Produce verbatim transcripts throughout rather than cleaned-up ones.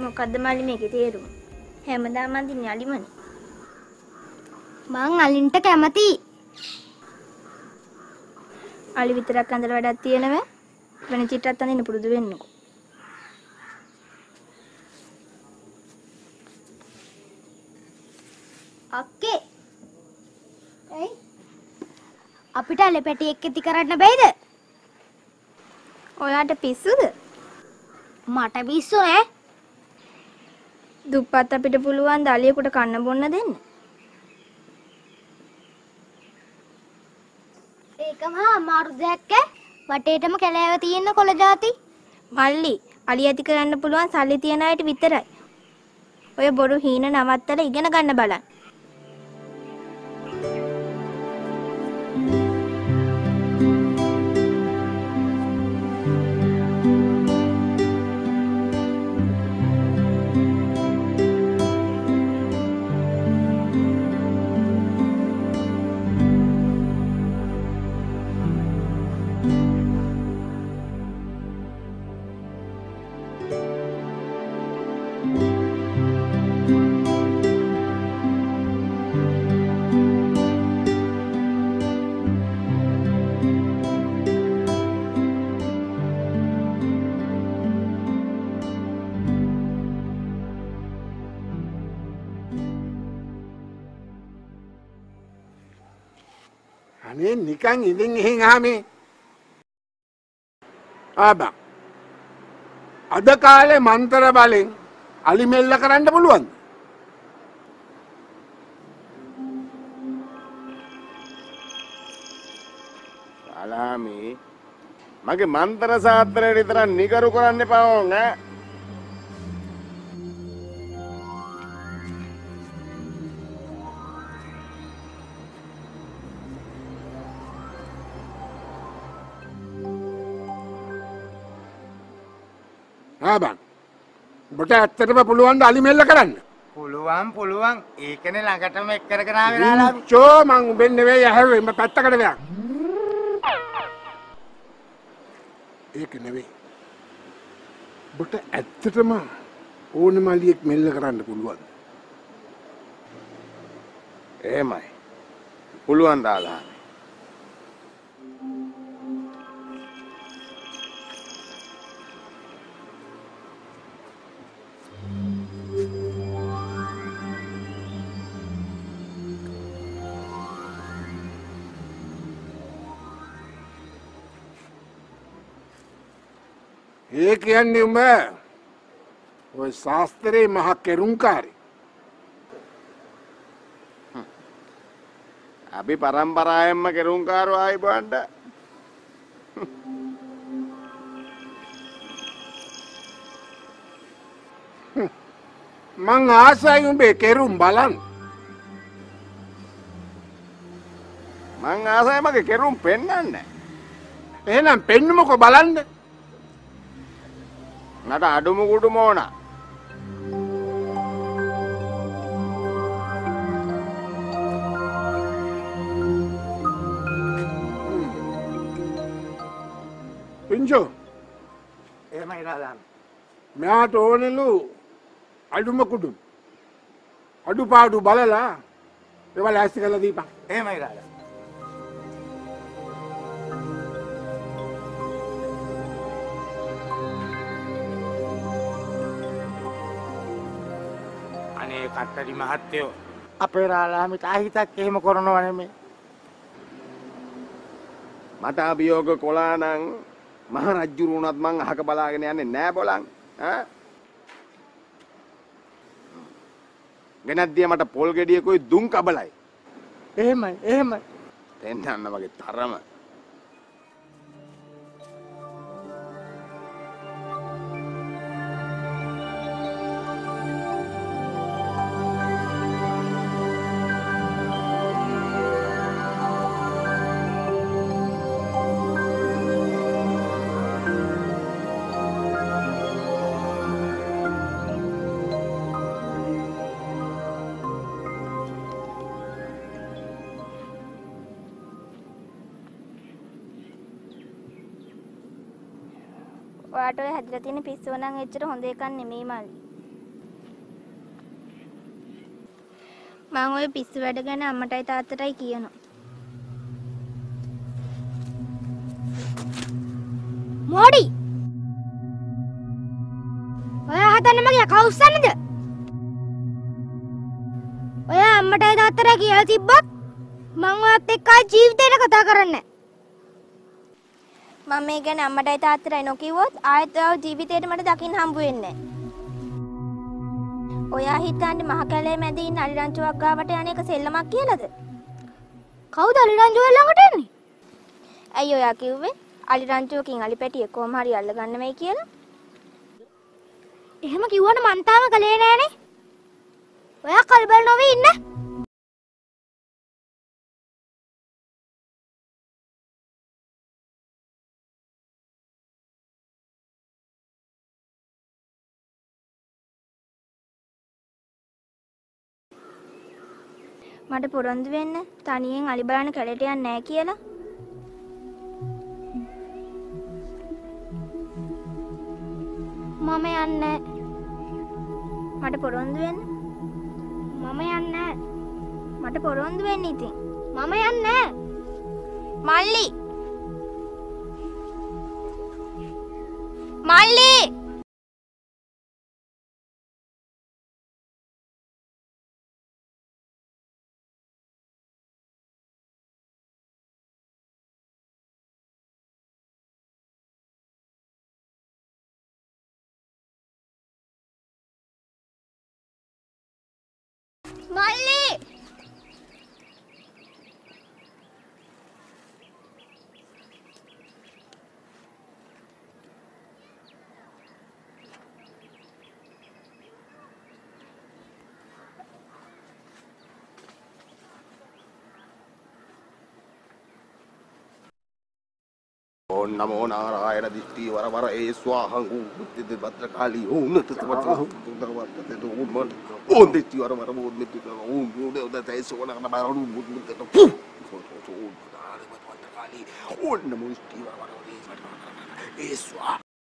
මොකද්ද මල්ලි මේකේ තේරුම? හැමදාම අඳින්නේ අලිමනේ. මං අලින්ට කැමතියි. අලි විතරක් අඳලා වැඩක් තියෙනව? වෙන චිත්‍රත් අඳින්න පුරුදු වෙන්නකෝ. අක්කේ. එයි. අපිට අලි පැටියෙක් ඇති කරන්න බැයිද? ඔයාට පිස්සුද? මට පිස්සු නෑ. දුප්පත් අපිට පුළුවන් ද අලියෙකුට කන්න බොන්න දෙන්න? ඒක මහා අමාරු දෙයක් ඈ. වටේටම කැලෑව තියෙන කොළ జాති. මල්ලි, අලි ඇති කරන්න පුළුවන් සල්ලි තියන අයට විතරයි. ඔය බොරු හීන නවත්තලා ඉගෙන ගන්න බලන්න. අනේ නිකන් ඉඳින් එහෙන් ආමේ ආබා අද කාලේ මන්තර බලෙන් අලි මෙල්ල කරන්න පුළුවන්ද? සලාමි මගේ මන්තර සාත්‍රයට විතර නිගරු කරන්න එපා ඈ. ආබා ඔබට ඇත්තටම පුළුවන් ද අලි මෙල්ල කරන්න? පුළුවන් පුළුවන් ඒකනේ ළඟටම එක් කරගෙන ආවේ නාලාවි. චෝ මං උඹෙන් නෙවෙයි ඇහුවේ උඹ පැත්තකට වෙලා. ඒක නෙවෙයි. ඔබට ඇත්තටම ඕනම අලියෙක් මෙල්ල කරන්න පුළුවන්. එහෙමයි. පුළුවන් දාලා. ඒ කියන්නේ උඹ ඔය ශාස්ත්‍රයේ මහ කෙරුම්කාරී. අපි පරම්පරාවෙන්ම කෙරුම්කාරෝ ආයි බණ්ඩ. මං ආසයි උඹේ කෙරුම් බලන්න. මං ආසයි මගේ කෙරුම් පෙන්වන්න. එහෙනම් පෙන්නමුකෝ බලන්න. නට අඩුම කුඩුම ඕන. පින්චෝ එහෙමයි නාලාවි. මෙයාට ඕනෙලු අඩුම කුඩුම. අඩුපාඩු බලලා ඒවා ලෑස්ති කරලා දීපන්. එහෙමයි නාලාවි. අනේ කට්ටඩි මහත්තයෝ අපේ රාලාමිට ආහිතක් එහෙම කරනව නෙමෙයි. මට අභියෝග කොලා නම් මහ රජ්ජුරු වුණත් මං අහක බලාගෙන යන්නේ නෑ බොලන්. ඈ ගෙනද්දිය මට පොල් ගෙඩියකුයි දුම් කබලයි. එහෙමයි එහෙමයි. දෙන්නන්න වගේ තරම. ඔයාට ඔය හැදිලා තියෙන පිස්සුව නම් එච්චර හොඳ එකක් නෙමෙයි මල්ලි. මම ওই පිස්සු වැඩ ගැන අම්මටයි තාත්තටයි කියනවා. මෝඩි ඔයා හදන්න මගේ කවුස්සන්නද? ඔයා අම්මටයි තාත්තටයි කියලා තිබ්බත් මං ඔයත් එක්ක ජීවිතේට කතා කරන්නේ මම මේ ගැන අම්මටයි තාත්තටයි නොකිව්වොත් ආයෙත් ඔයාව ජීවිතේට මට දකින්න හම්බ වෙන්නේ නැහැ. ඔයා හිතන්නේ මහ කැලේ මැද ඉන්න අලිරංචුවක් ගාවට යන එක සෙල්ලමක් කියලාද? කවුද අලිරංචුව ළඟට එන්නේ? ඇයි ඔයා කිව්වේ අලිරංචුවකින් අලි පැටිය කොහොම හරි අල්ලගන්න වෙයි කියලා? එහෙම කිව්වට මං තාම කලේ නෑනේ. ඔයා කලබල නොවී ඉන්න. මට පොරොන්දු වෙන්න තනියෙන් අලි බලන්න කැලේට යන්නේ නැහැ කියලා. මම යන්නේ. මට පොරොන්දු වෙන්න. මම යන්නේ. මට පොරොන්දු වෙන්න ඉතින්. මම යන්නේ. මල්ලි. මල්ලි. මල්ලි ඕන් නමෝ නාරායණ දිට්ඨි වර වර ඒ ස්වාහං උත්තිත භද්‍රකාලී ඕන් තත්වත ඕන් දිට්ඨි වර වර ඕන් මිත්‍ති ඕන් ඕන දතේ සෝන කරන බාරු මුත් පු ඕන් භද්‍රකාලී ඕන් නමෝ දිට්ඨි වර වර ඒ ස්වාහ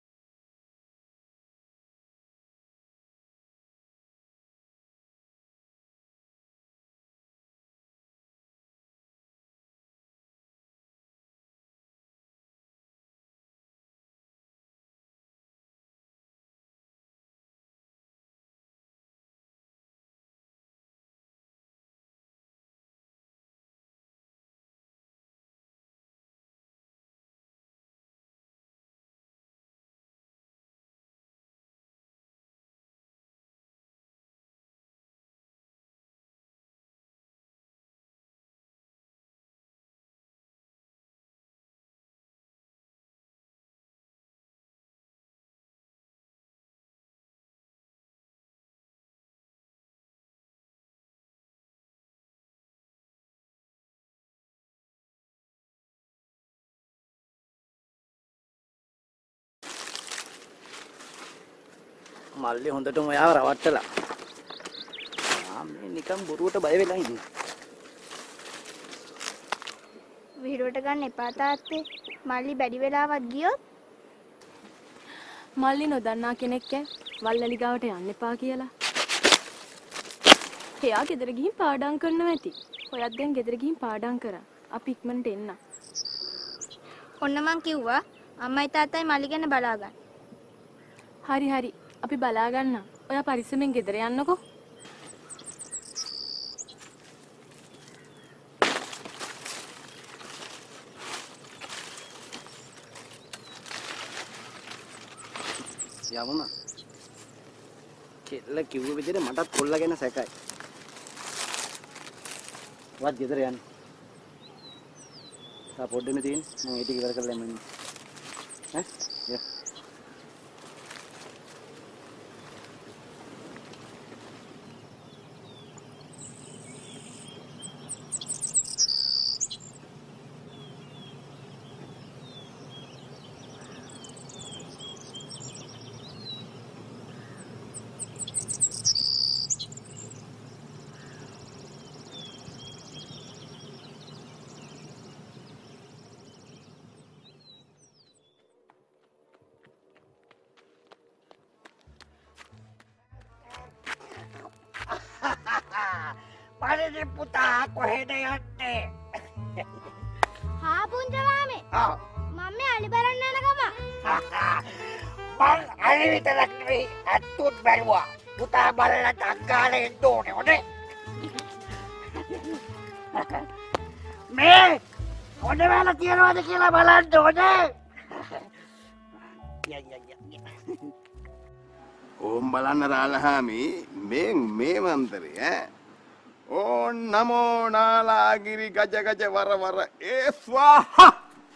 මල්ලි හොඳටම ඔයාව රවට්ටලා. ආ මේ නිකන් බොරුවට බය වෙලා ඉන්නේ. විහිළුවට ගන්න එපා තාත්තේ. මල්ලි බැරි වෙලාවක් ගියොත් මල්ලි නොදන්නා කෙනෙක් ඈ වල්ලලි ගාවට යන්න එපා කියලා. එයා ගෙදර ගිහින් පාඩම් කරනවා ඇති. ඔයත් දැන් ගෙදර ගිහින් පාඩම් කරා. අපි ඉක්මනට එන්න. ඔන්න මං කිව්වා අම්මයි තාත්තයි මල්ලි ගැන බලා ගන්න. හරි හරි. අපි බලා ගන්න. ඔයා පරිස්සමෙන් ගෙදර යන්නකෝ. යමුනා. කෙල්ල කිව්ව විදිහට මටත් කොල්ල ගැන සැකයි. වත් ගෙදර යන්න. තා පොඩ්ඩනේ තියෙන්නේ. මම ඒ ටික ඉවර කරලා එන්න. ඈ? යා. කාලෙකින් පුතා කොහෙද යන්නේ? හා පුංචමාමේ ආ මම මේ අලි බලන්න යන ගම. මං අලි විතරක් නෙවෙයි අත්තුත් බැලුවා. පුතා බලලා ටක්කාලේ එන්න ඕනේ හොනේ. මේ හොඳ වෙලා තියනවාද කියලා බලන්න ඕනේ. ඕම් බලන්න රාලහාමි මේ මේ මන්තරේ ඈ ඕන් නමෝ නාලාගිරි ගජ ගජ වර වර ඒ ස්වාහා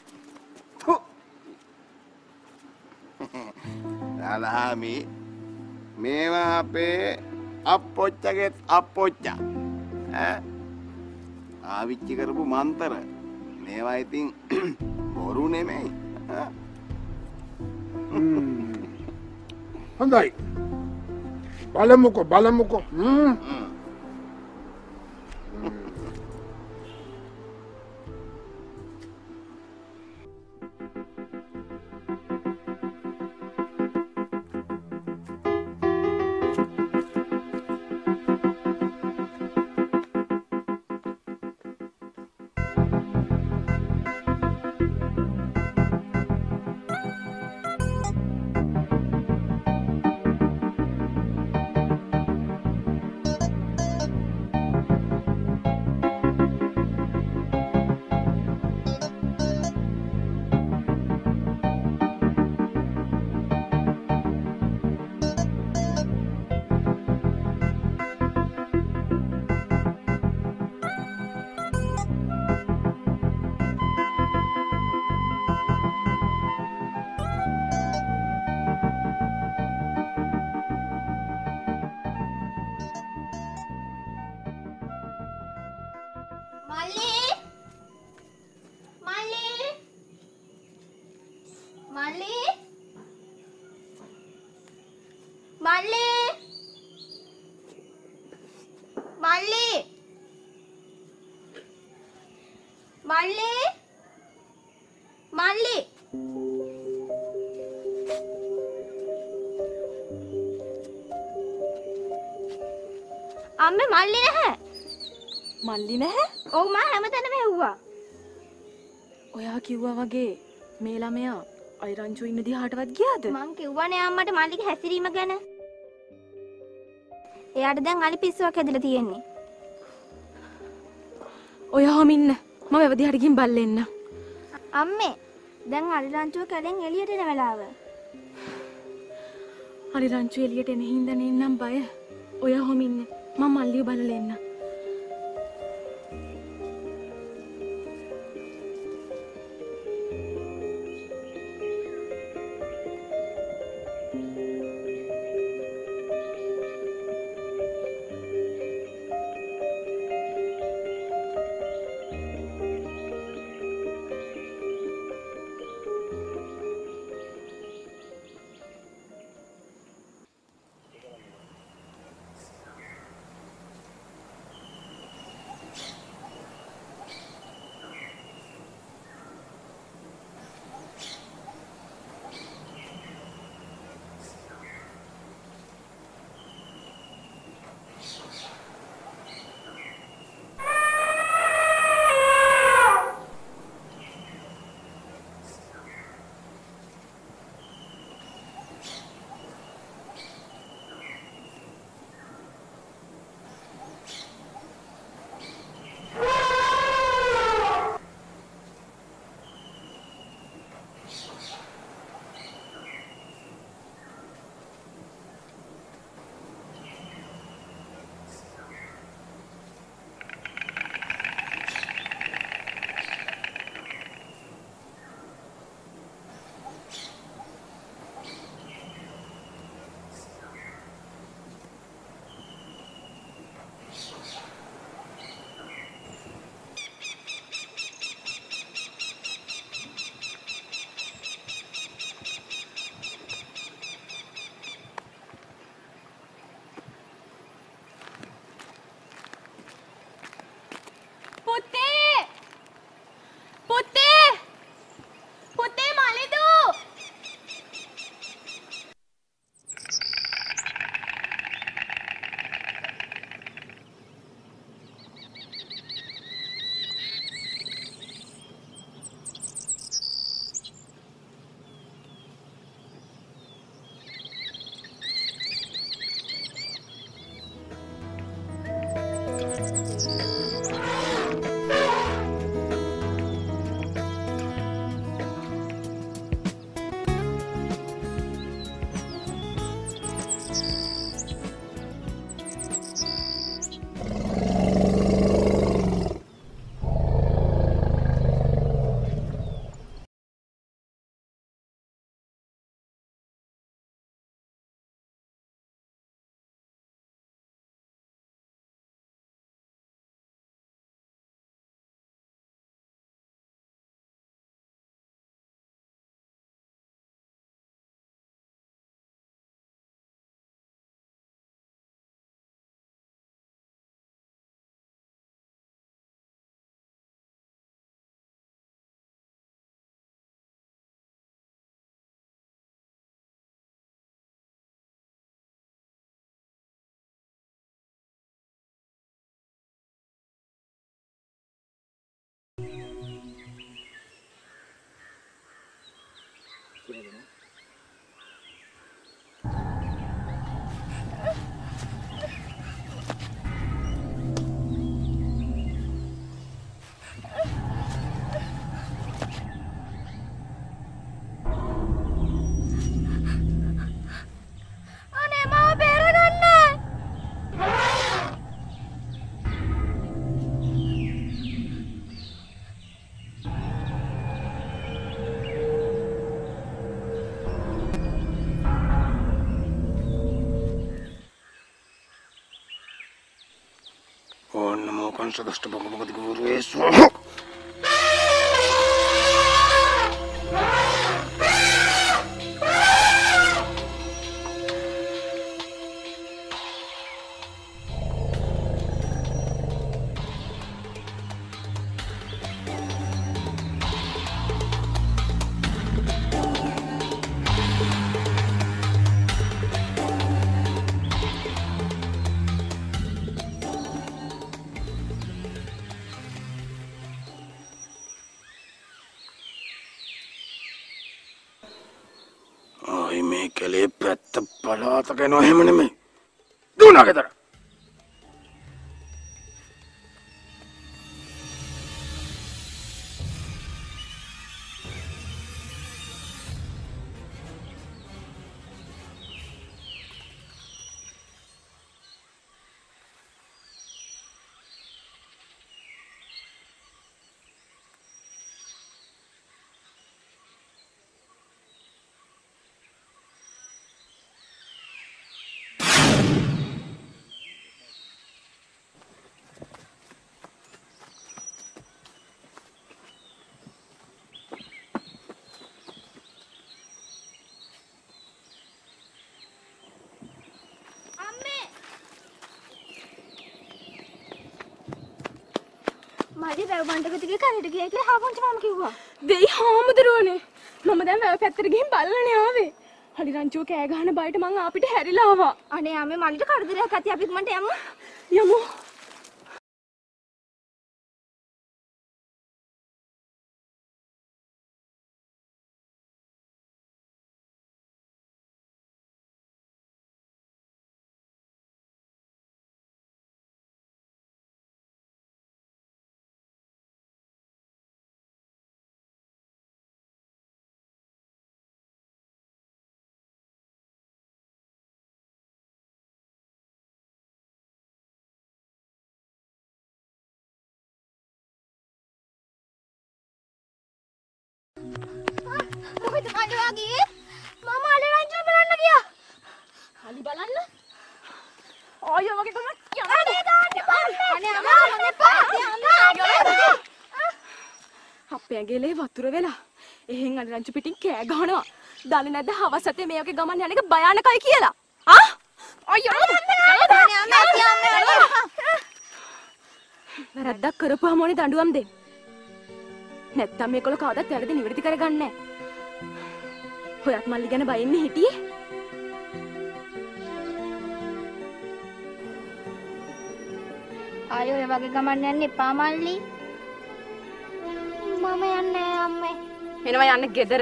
රාලහාමි මේවා අපේ අප්පොච්චගේ අප්පොච්චා ඈ ආවිච්චි කරපු මන්තර මේවා ඉතින් බොරු නෙමෙයි ඈ හොඳයි. බලමුකෝ බලමුකෝ. හ්ම්. අම්මේ මල්ලි නැහැ. මල්ලි නැහැ? ඔව් මා හැමතැනම ඇහුවා. ඔයා කිව්වා වගේ මේ ළමයා අයිරංචු ඉන්න දිහාටවත් ගියාද? මං කිව්වනේ අම්මට මල්ලිගේ හැසිරීම ගැන. එයාට දැන් අලි පිස්සුවක් හැදිලා තියෙන්නේ. ඔයාම ඉන්න. මම එව දිහාට ගිහින් බල්ලෙන්න. අම්මේ දැන් අලිරංචුව කැලෙන් එළියට එන වෙලාව. අලිරංචු එළියට එන හින්දා නෙන්නම් බය. ඔයාම ඉන්න. මම මල්ලිව බලලා එන්න. Sodasta Bhagavad Guru Yesu. Pala tak no hemane me. Duna ke tara. මගේ වැව බණ්ඩක දිගේ කනට ගියා කියලා හාපොන්චි මම කිව්වා. දෙයි හාමුදුරුවනේ. මම දැන් වැව පැත්තට ගිහින් බලන්නනේ ආවේ. හරි රංචුව කෑ ගහන බයට මං අපිට හැරිලා ආවා. අනේ ආමේ මල්ලිට කරදරයක් ඇති අපි මන්ට යමු. යමු. මොකද කඩුවාගේ මම අලි රංචුව බලන්න ගියා. අලි බලන්න? ආයෙ වගේ කොහොමද යන්නේ? අනේ දාන්න බෑ. අනේ අම්මා මම එපා. අපේ ඇඟිලේ වතුර වෙලා. එහෙන් අලි රංචු පිටින් කෑ ගහනවා. දන්නේ නැද්ද හවස් අතේ මේ වගේ ගමන් යන එක භයානකයි කියලා? ආ? අයියෝ. අනේ අම්මා කියන්නේ. වැරද්දක් කරපුවාම ඕනේ දඬුවම් දෙන්න. නැත්තම් මේකල කවදාවත් වැරදි නිවැරදි කරගන්නේ නැහැ. හොයත් මල්ලි ගැන බයින්නේ හිටියේ. ආයෙ ඔය වගේ ගමන් යන්න එපා මල්ලි. මම යන්නේ අම්මේ. එනවා යන්න ගෙදර.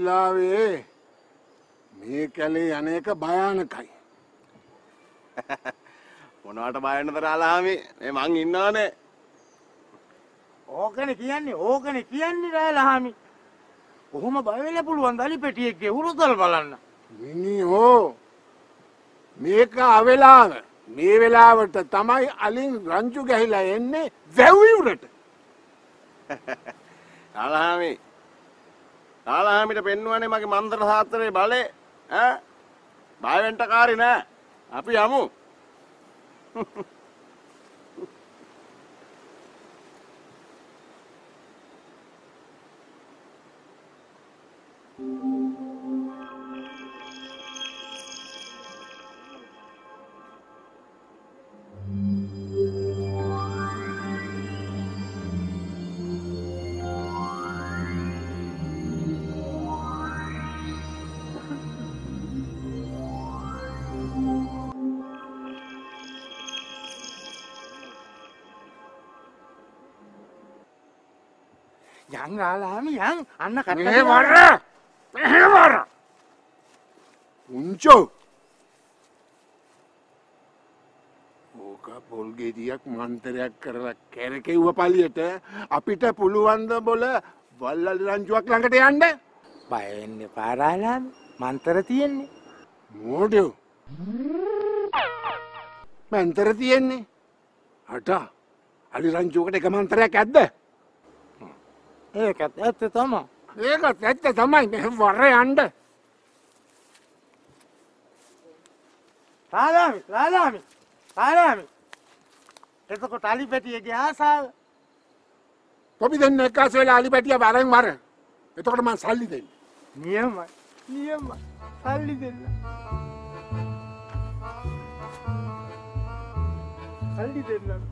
වෙලාවේ මේ කැලේ අනේක භයානකයි. මොනවට බය වෙනද රාලහාමි? මේ මං ඉන්නවනේ. ඕකනේ කියන්නේ ඕකනේ කියන්නේ රාලහාමි. කොහොම බය වෙන්න පුළුවන් දලි පෙටියෙක්ගේ උරුතල් බලන්න. මිනිහෝ මේක අවෙලාව මේ වෙලාවට තමයි අලින් රංචු ගහිලා එන්නේ වැව්විවුරට. රාලහාමි රාලහාමිට පෙන්වන්නේ මගේ මන්ත්‍ර සාත්‍රයේ බලය ඈ බය වෙන්න කාරි නෑ. අපි යමු. යන් රාලහාමි යන් අන්න මේ කට්ට වර මේ වර උන්චෝ ඕක පොල් ගෙඩියක් මන්තරයක් කරලා කැරකෙව්ව පළියට අපිට පුළුවන් ද බොල වල්ලලි රංචුවක් ළඟට යන්න බය වෙන්න එපා රාලහාමි මන්තර තියෙන්නේ. මොඩෝ මන්තර තියෙන්නේ අට අලි රංචුවකට එක මන්තරයක් ඇද්ද? ඒකත් ඇත්ත තමයි. ඒකත් ඇත්ත තමයි මේ වර යන්න. රාලහාමි රාලහාමි රාලහාමි එතකොට අලි පෙටියගේ ආසාව අපි දෙන්න එක්කාස වෙලා අලි පැටිය වරෙන් වර. එතකොට මං සල්ලි දෙන්න. නියමයි නියමයි සල්ලි දෙන්න. සල්ලි දෙන්න.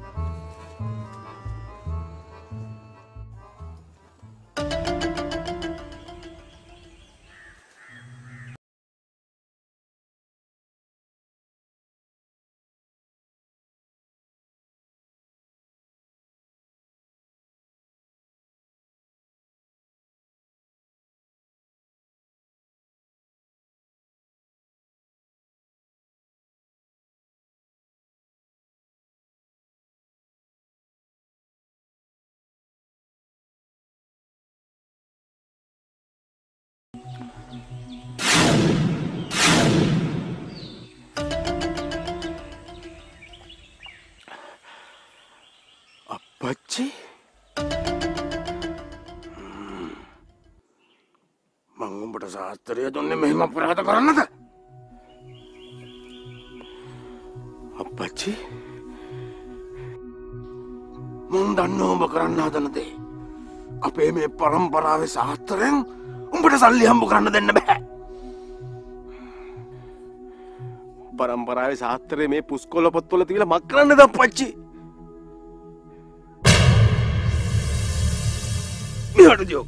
අප්පච්චි මං උඹට සාස්ත්‍රය දුන්නේ මෙහෙම අපරාධ කරන්නද? අප්පච්චි මං දන්නවා උඹ කරන්න හදන දේ. අපේ මේ පරම්පරාවේ සාස්ත්‍රයෙන් උඹට සල්ලි හම්බ කරන්න දෙන්න බෑ. පරම්පරාවේ සාස්ත්‍රයේ මේ පුස්කොළ පොත්වල තියලා මක් කරන්නද අප්පච්චි? මෙහාට දියෝ.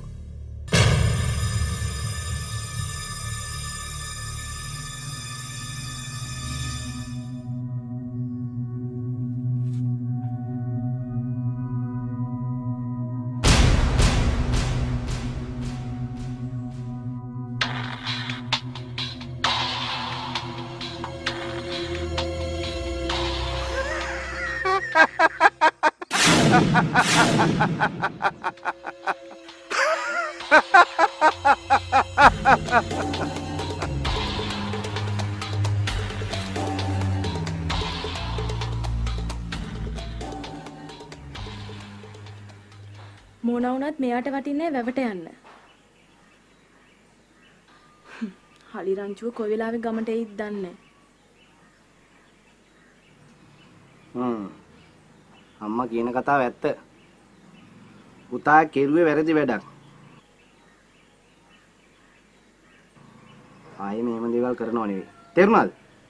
මොන වුණත් මෙයාට වටින්නේ වැවට යන්න. හලි රංචුව කොයි වෙලාවෙ ගමට එයිද දන්නේ. හ්ම්. අම්මා කියන කතාව ඇත්ත. පුතා කෙරුවේ වැරදි වැඩක්. ආයේ මෙහෙම දේවල් කරනව නෙවෙයි. තේරුණාද?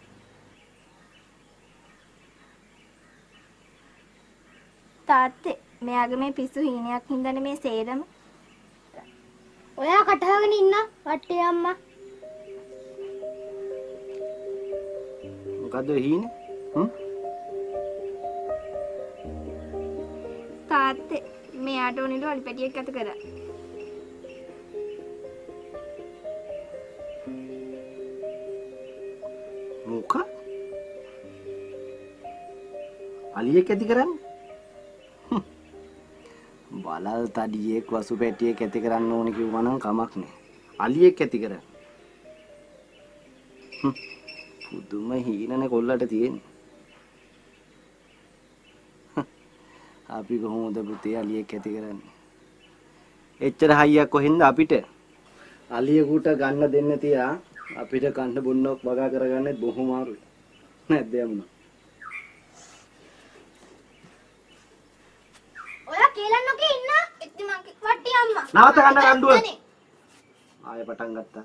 තාත්තේ මෙයාගේ මේ පිස්සු හීනයක් හින්දානේ මේ සේරම. ඔයා කටහගෙන ඉන්න වටේ අම්මා. මොකද්ද හීනේ? හ්ම්? තාත්තේ මෙයාට ඕනෙලු අලි පැටියෙක් අත කරා. අලියෙක් ඇති කරන්නේ? බලල් තඩියෙක් වසු පැටියෙක් ඇති කරන්න ඕනේ කිව්වා නම් කමක් නෑ. අලියෙක් ඇති කරන්නේ. පුදුම හීනනේ කොල්ලට තියෙන්නේ. අපි කොහොමද පුතේ අලියෙක් ඇති කරන්නේ? එච්චර හයියක් කොහෙන්ද අපිට? අලියෙකුට ගන්න දෙන්න තියා අපිට කන්න බොන්නක් වගා කරගන්නෙත් බොහොම අමාරුයි. නැද්ද යමුනා? ඔයා කියලා නොකේ ඉන්න. ඉතින් මං වට්ටි අම්මා. නවත ගන්න රණ්ඩුව. ආයෙ පටන් ගත්තා.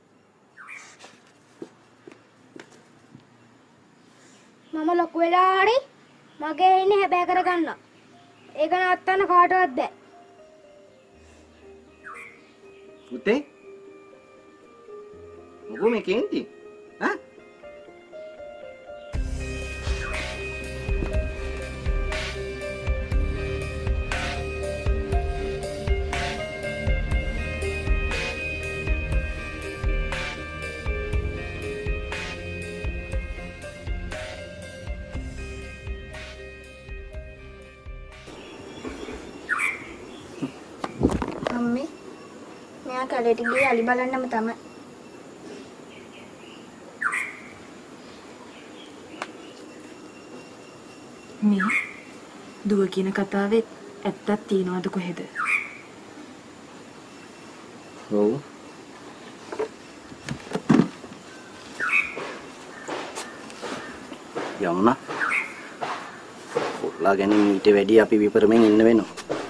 මම ලොකු වෙලා හරි මගේ ඉන්නේ හැබෑ කරගන්න. ඒක නවත්තන්න කාටවත් බෑ. පුතේ මොකෝ මේ කේන්ති? ඈ? අම්මේ මෙයා කලෙට ගියේ අලි බලන්නම තමයි. මේ දුව කියන කතාවේ ඇත්තක් තියනවද කොහෙද? ඔව්. යමුනා. කොල්ලා ගැන ඊට වැඩි අපි විපරමෙන් ඉන්න වෙනවා.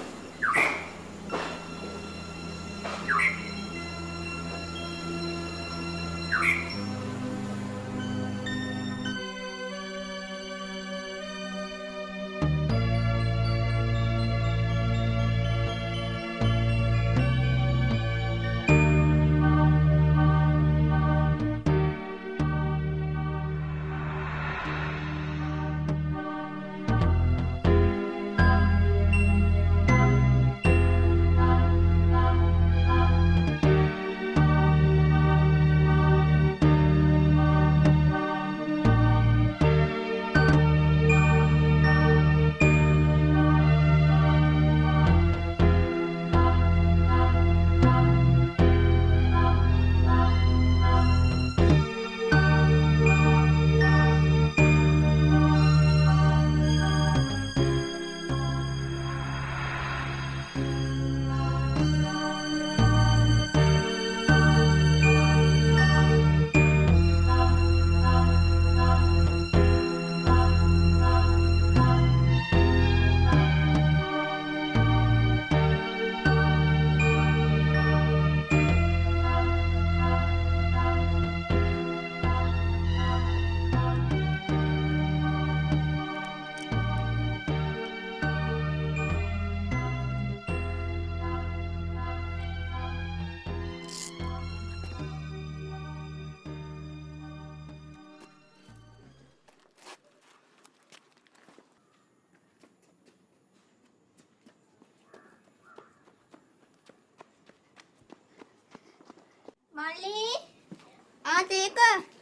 මල්ලි ආතේක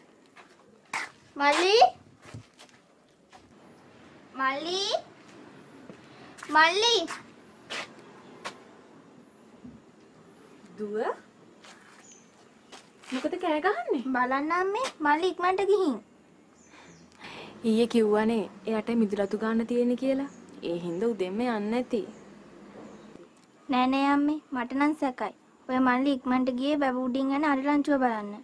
මල්ලි මල්ලි මල්ලි දුව මොකද කෑ ගහන්නේ? බලන්න අම්මේ මල්ලි ඉක්මනට ගිහින්. ඊයේ කිව්වනේ එයාට මිදුලතු ගන්න තියෙන්නේ කියලා. ඒ හින්දා උදෙන්ම යන්න නැති. නෑ නෑ අම්මේ මට නම් සැකයි. ඔය මල්ලි ඉක්මනට ගියේ බබ උඩින් යන අරිලංචුව බලන්න.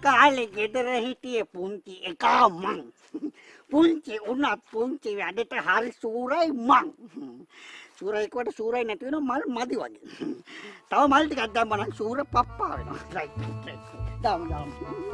කාලේ ගෙදර හිටියේ පුංචි එකා මං. පුංචි උනත් පුංචි වැඩට හරි සූරයි මං. සූරයි කොට සූරයි නැති වෙන මල් මදි වගේ. තව මල් ටිකක් දැම්මම නම් සූර පප්පා වෙනවා. Right right. දාම් දාම්.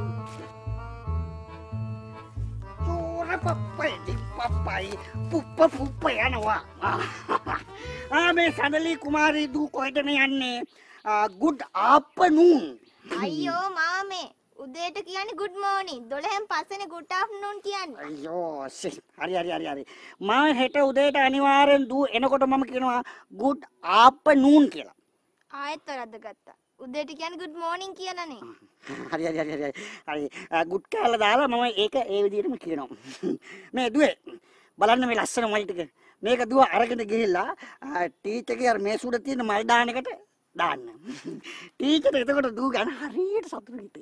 සූර පප්පයි පප්පයි පුප්ප පුප්ප යනවා. ආ මේ සඳලී කුමාරී දූ කොහෙද යන්නේ? good afternoon. අයියෝ මාමේ උදේට කියන්නේ good morning. දොළහෙන් පස්සේනේ good afternoon කියන්නේ. අයියෝ හරි හරි හරි හරි. මම හෙට උදේට අනිවාර්යෙන් දූ එනකොට මම කියනවා good afternoon කියලා. ආයෙත් වරද්ද ගත්තා. උදේට කියන්නේ good morning කියලානේ. හරි හරි හරි හරි. හරි good කියලා දාලා මම ඒක ඒ විදිහටම කියනවා. මේ දුවේ බලන්න මේ ලස්සන මල් ටික. මේක දුව අරගෙන ගිහිල්ලා ටීචර්ගේ අර මේසුඩ තියෙන මල් දාන එකට දාන්න. ටීචර් එතකොට දූ ගන්න හරියට සතුටු හිතේ.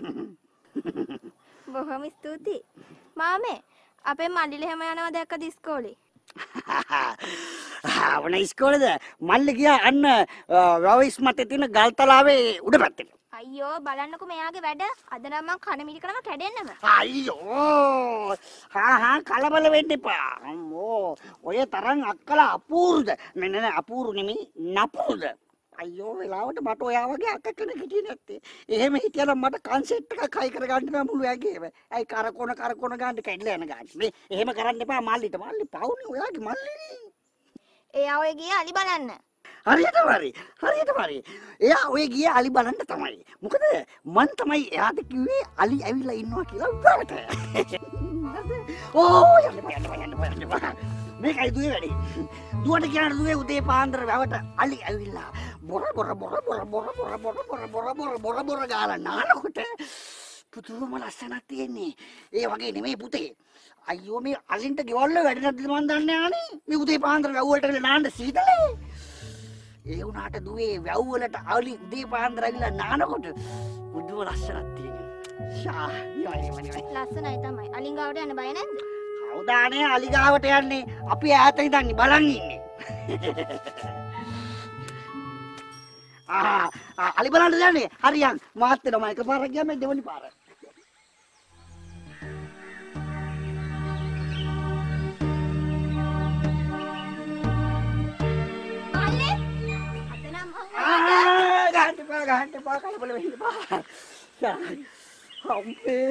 බොහොම ස්තුතියි. මාමේ අපේ මල්ලිල හැම යනවා දැක්කද ඉස්කෝලේ? ආවන ඉස්කෝලේද මල්ලි ගියා අන්න රවයිස් මතේ තියෙන ගල්තලාවේ උඩ පැත්තට. අයියෝ බලන්නකෝ මෙයාගේ වැඩ. අද නම් මං කන මිලි කරම කැඩෙන්නම. අයියෝ හා හා කලබල වෙන්න එපා. අම්මෝ ඔය තරම් අක්කලා අපූර්වද? නෑ නෑ අපූර්ව නෙමෙයි නපුරුද? අයියෝ වෙලාවට මට ඔයා වගේ අක්ක කෙනෙක් හිටියේ නැත්තේ. එහෙම හිටියනම් මට කන්සෙප්ට් එකක් හයි කරගන්න බෑ මුළු ඇගේම. ඇයි කරකොන කරකොන ගන්න කැඩලා යන ගන්න. මේ එහෙම කරන්න එපා මල්ලිට. මල්ලි පවුනේ ඔයාගේ මල්ලිනේ. එයා ඔය ගියේ අලි බලන්න. හරියටම හරි. හරියටම හරි. එයා ඔය ගියේ අලි බලන්න තමයි. මොකද මං තමයි එයාට කිව්වේ අලි ඇවිල්ලා ඉන්නවා කියලා උගාවට. ඕ යන්න බෑ යන්න බෑ යන්න බෑ යන්න බෑ. මේකයි දුවේ වැඩි. දුවට කියන දුවේ උදේ පාන්දර වැවට අලි ඇවිල්ලා බොර බොර බොර බොර බොර බොර බොර බොර බොර බොර බොර බොර ගාලා නානකොට පුදුම ලස්සනක් තියෙන්නේ. ඒ වගේ නෙමෙයි පුතේ. අයියෝ මේ අලින්ට ගෙවල් වල වැඩ නැද්ද මන් දන්නේ ආනේ. මේ උදේ පාන්දර වැව් වලට ගිහලා නාන්න සීතලේ. ඒ වුණාට දුවේ වැව් වලට අලි උදේ පාන්දර ඇවිල්ලා නානකොට පුදුම ලස්සනක් තියෙනවා. ෂා යයි මනේ. ලස්සනයි තමයි. අලින් ගාවට යන්න බය නැද්ද? කවුදානේ අලි ගාවට යන්නේ? අපි ඈත ඉඳන් බලන් ඉන්නේ. ආ අලි බලන්න යන්නේ. හරියන් මාත් වෙනවා එකපාරක් ගියාම දෙවනි පාර. අල්ලේ අද නම් ආ ගහන්න පා ගහන්න පා කලබල වෙන්න පා. අම්පේ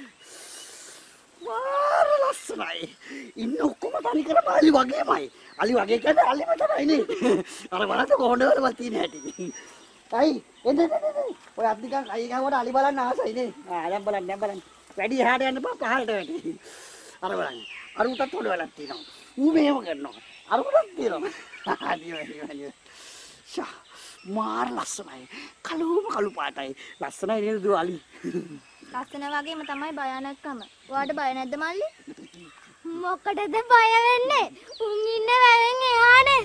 වාර ලස්සනයි. ඉන්න ඔක්කොම තනි කර අලි වගේමයි. අලි වගේ කියන්නේ අලිම තමයිනේ. අර බලන්න කොහොමද වල තියෙන හැටි. අයි එන්න එන්න එන්න. ඔය අත් නිකන් අයි ගාවට අලි බලන්න ආසයිනේ. ආ දැන් බලන්න දැන් බලන්න. වැඩි එහාට යන්න බා පහළට වැටි. අර බලන්න. අර උටත් පොඩ වෙලක් තියෙනවා. ඌ මෙහෙම කරනවා. අර උටත් තියෙනවා. අදියෝ අදියෝ. ෂා මාර ලස්සනයි. කළුම කළු පාටයි. ලස්සනයි නේද දු අලි. ලස්සන වගේම තමයි භයානකම. ඔයාට බය නැද්ද මල්ලි? මොකටද බය වෙන්නේ? උන් ඉන්න වැවෙන් එහානේ.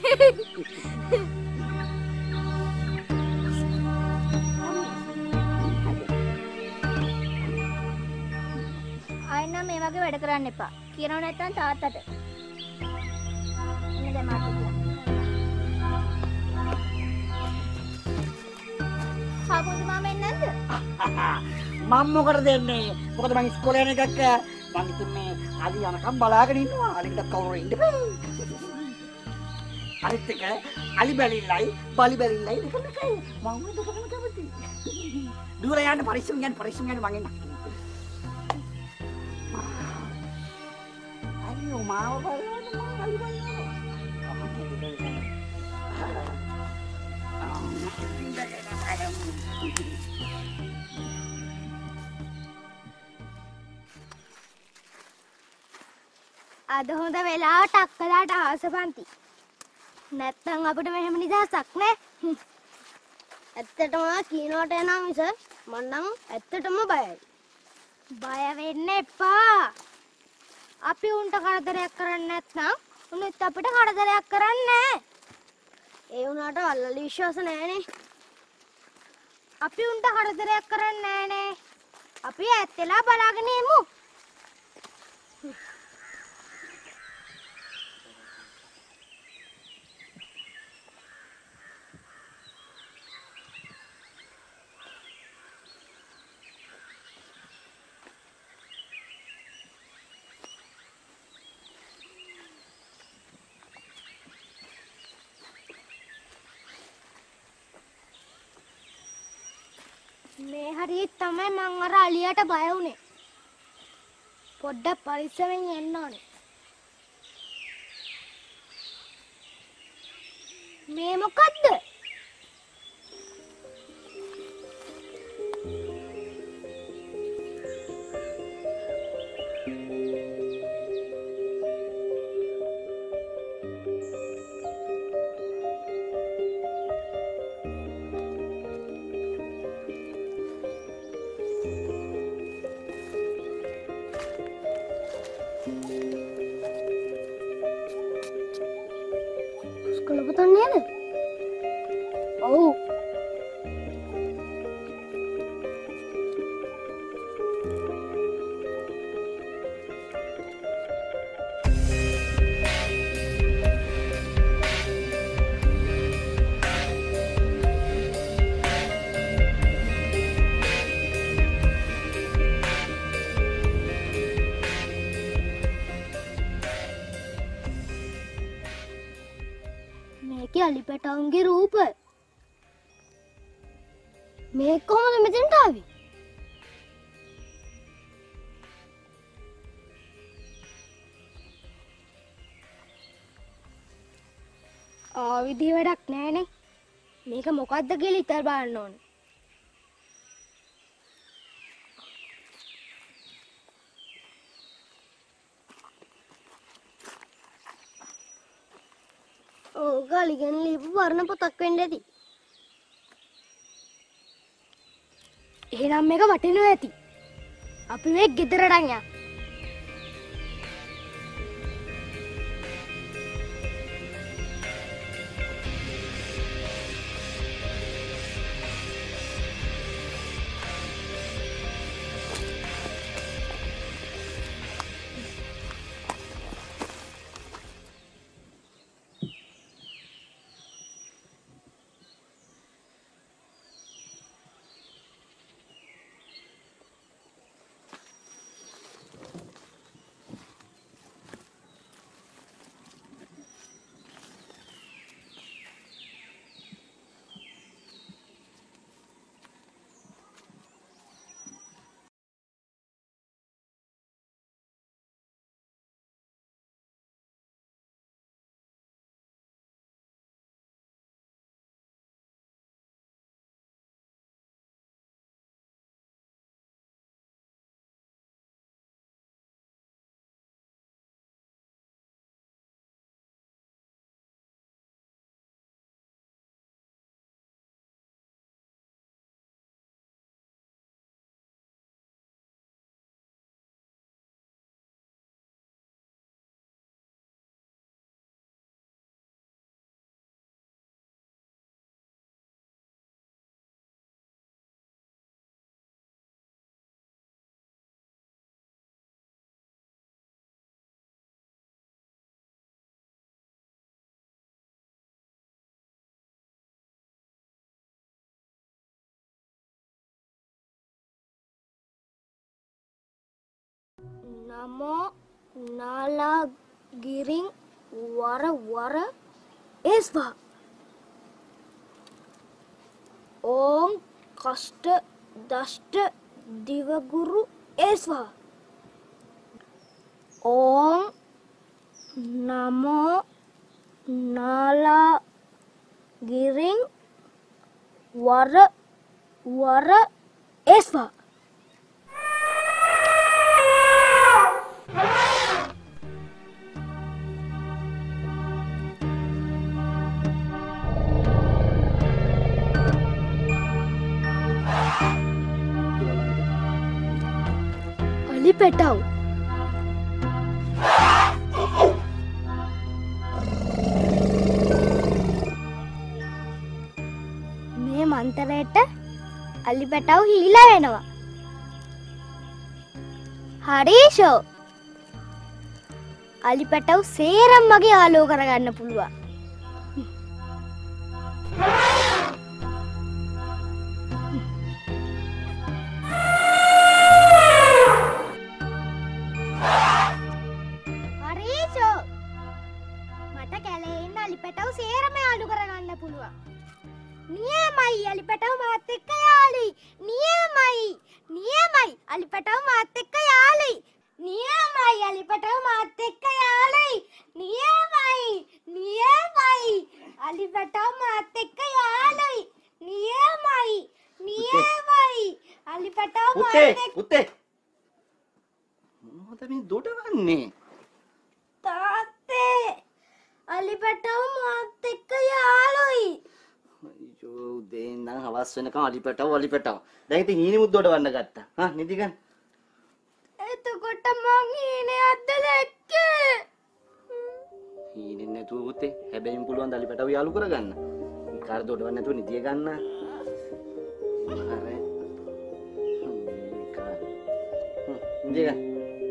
ආයෙත් මේ වගේ වැඩ කරන්න එපා. කියනව නැත්තම් තාත්තට. එන්න දැන් මාත් කියන්න. සාපොන්දු මාම එන්නේ නැද්ද? මම මොකටද දෙන්නේ? මොකද මං ඉස්කෝලේ යන එකක් මං හිතුන්නේ අලි යනකම් බලාගෙන ඉන්නවා. අලිට කවුරු ඉන්න බෑ. අනිත් එක අලි බැලිල්ලයි බලි බැලිල්ලයි දෙකම එකයි. මම මේ දෙකම කැමතියි. දුර යන්න පරිස්සම් යන්න පරිස්සම් යන්න මං එන්න. අයියෝ මාව බලන්න මං අලි බලනවා. අද හොඳ වෙලාවට අක්කලාට ආසපන්ති. නැත්තම් අපිට මෙහෙම නිදහසක් නෑ. ඇත්තටම කීනවට යනවා මිස මම නම් ඇත්තටම බයයි. බය වෙන්න එපා. අපි උන්ට කරදරයක් කරන්නේ නැත්නම් උන්ත් අපිට කරදරයක් කරන්නේ නෑ. ඒ වුණාට අල්ලලි විශ්වාස නෑනේ. අපි උන්ට කරදරයක් කරන්නේ නෑනේ. අපි ඇත්තලා බලාගෙන ඉමු. හරි තමයි මං අර අලියට බය වුනේ. පොඩ්ඩක් පරිස්සමෙන් යන්න ඕනේ. මේ මොකද්ද? Kelebatan nede? Oh. මේකේ අලිපැටවුන්ගේ රූප. මේක කොහොමද මෙතෙන්ට ආවේ? ආවිදි වැඩක් නෑනේ. මේක මොකද්ද කියලා ඉතල් බලන්න ඕනේ. ඕක අලිගෙන ලියපු වර්ණ පොතක් වෙන්න ඇති. එහෙනම් මේක වටිනවා ඇති. අපි මේ ගෙදරට යන්න. Namo Nala Giring Wara Wara Esva Om Kasta Dasta Divaguru Esva Om Namo Nala Giring Wara Wara Esva අලිපැටව් මේ මන්තරයට අලිපැටව් හීලා වෙනවා. හරිෂෝ අලිපැටව් සේරම මගේ ආලෝ කරගන්න පුළුවන්. නියමයි අලි පැටව මාත් එක්ක යාළුයි. නියමයි. නියමයි අලි පැටව මාත් එක්ක යාළුයි. නියමයි අලි පැටව මාත් එක්ක යාළුයි. නියමයි. නියමයි අලි පැටව මාත් එක්ක යාළුයි. නියමයි. නියමයි අලි පැටව මාත් පුතේ එක්ක පුතේ මොකද මේ දොඩවන්නේ? තාත්තේ අලි පැටව මාත් එක්ක යාළුයි. අයියෝ උදේ ඉඳන් හවස් වෙනකම් අලි පැටව අලි පැටව. දැන් ඉතින් හීනි මුද්ද දොඩවන්න ගත්තා. හා නිදි ගන්න. එතකොට මං හීනයක්ද දැක්කේ? හීනෙන් නැතුව පුතේ. හැබැයිම පුළුවන් ද අලි පැටව යාළු කරගන්න. කාර දොඩවන්න නැතුව නිදිය ගන්න. හරි. නිදිය ගන්න.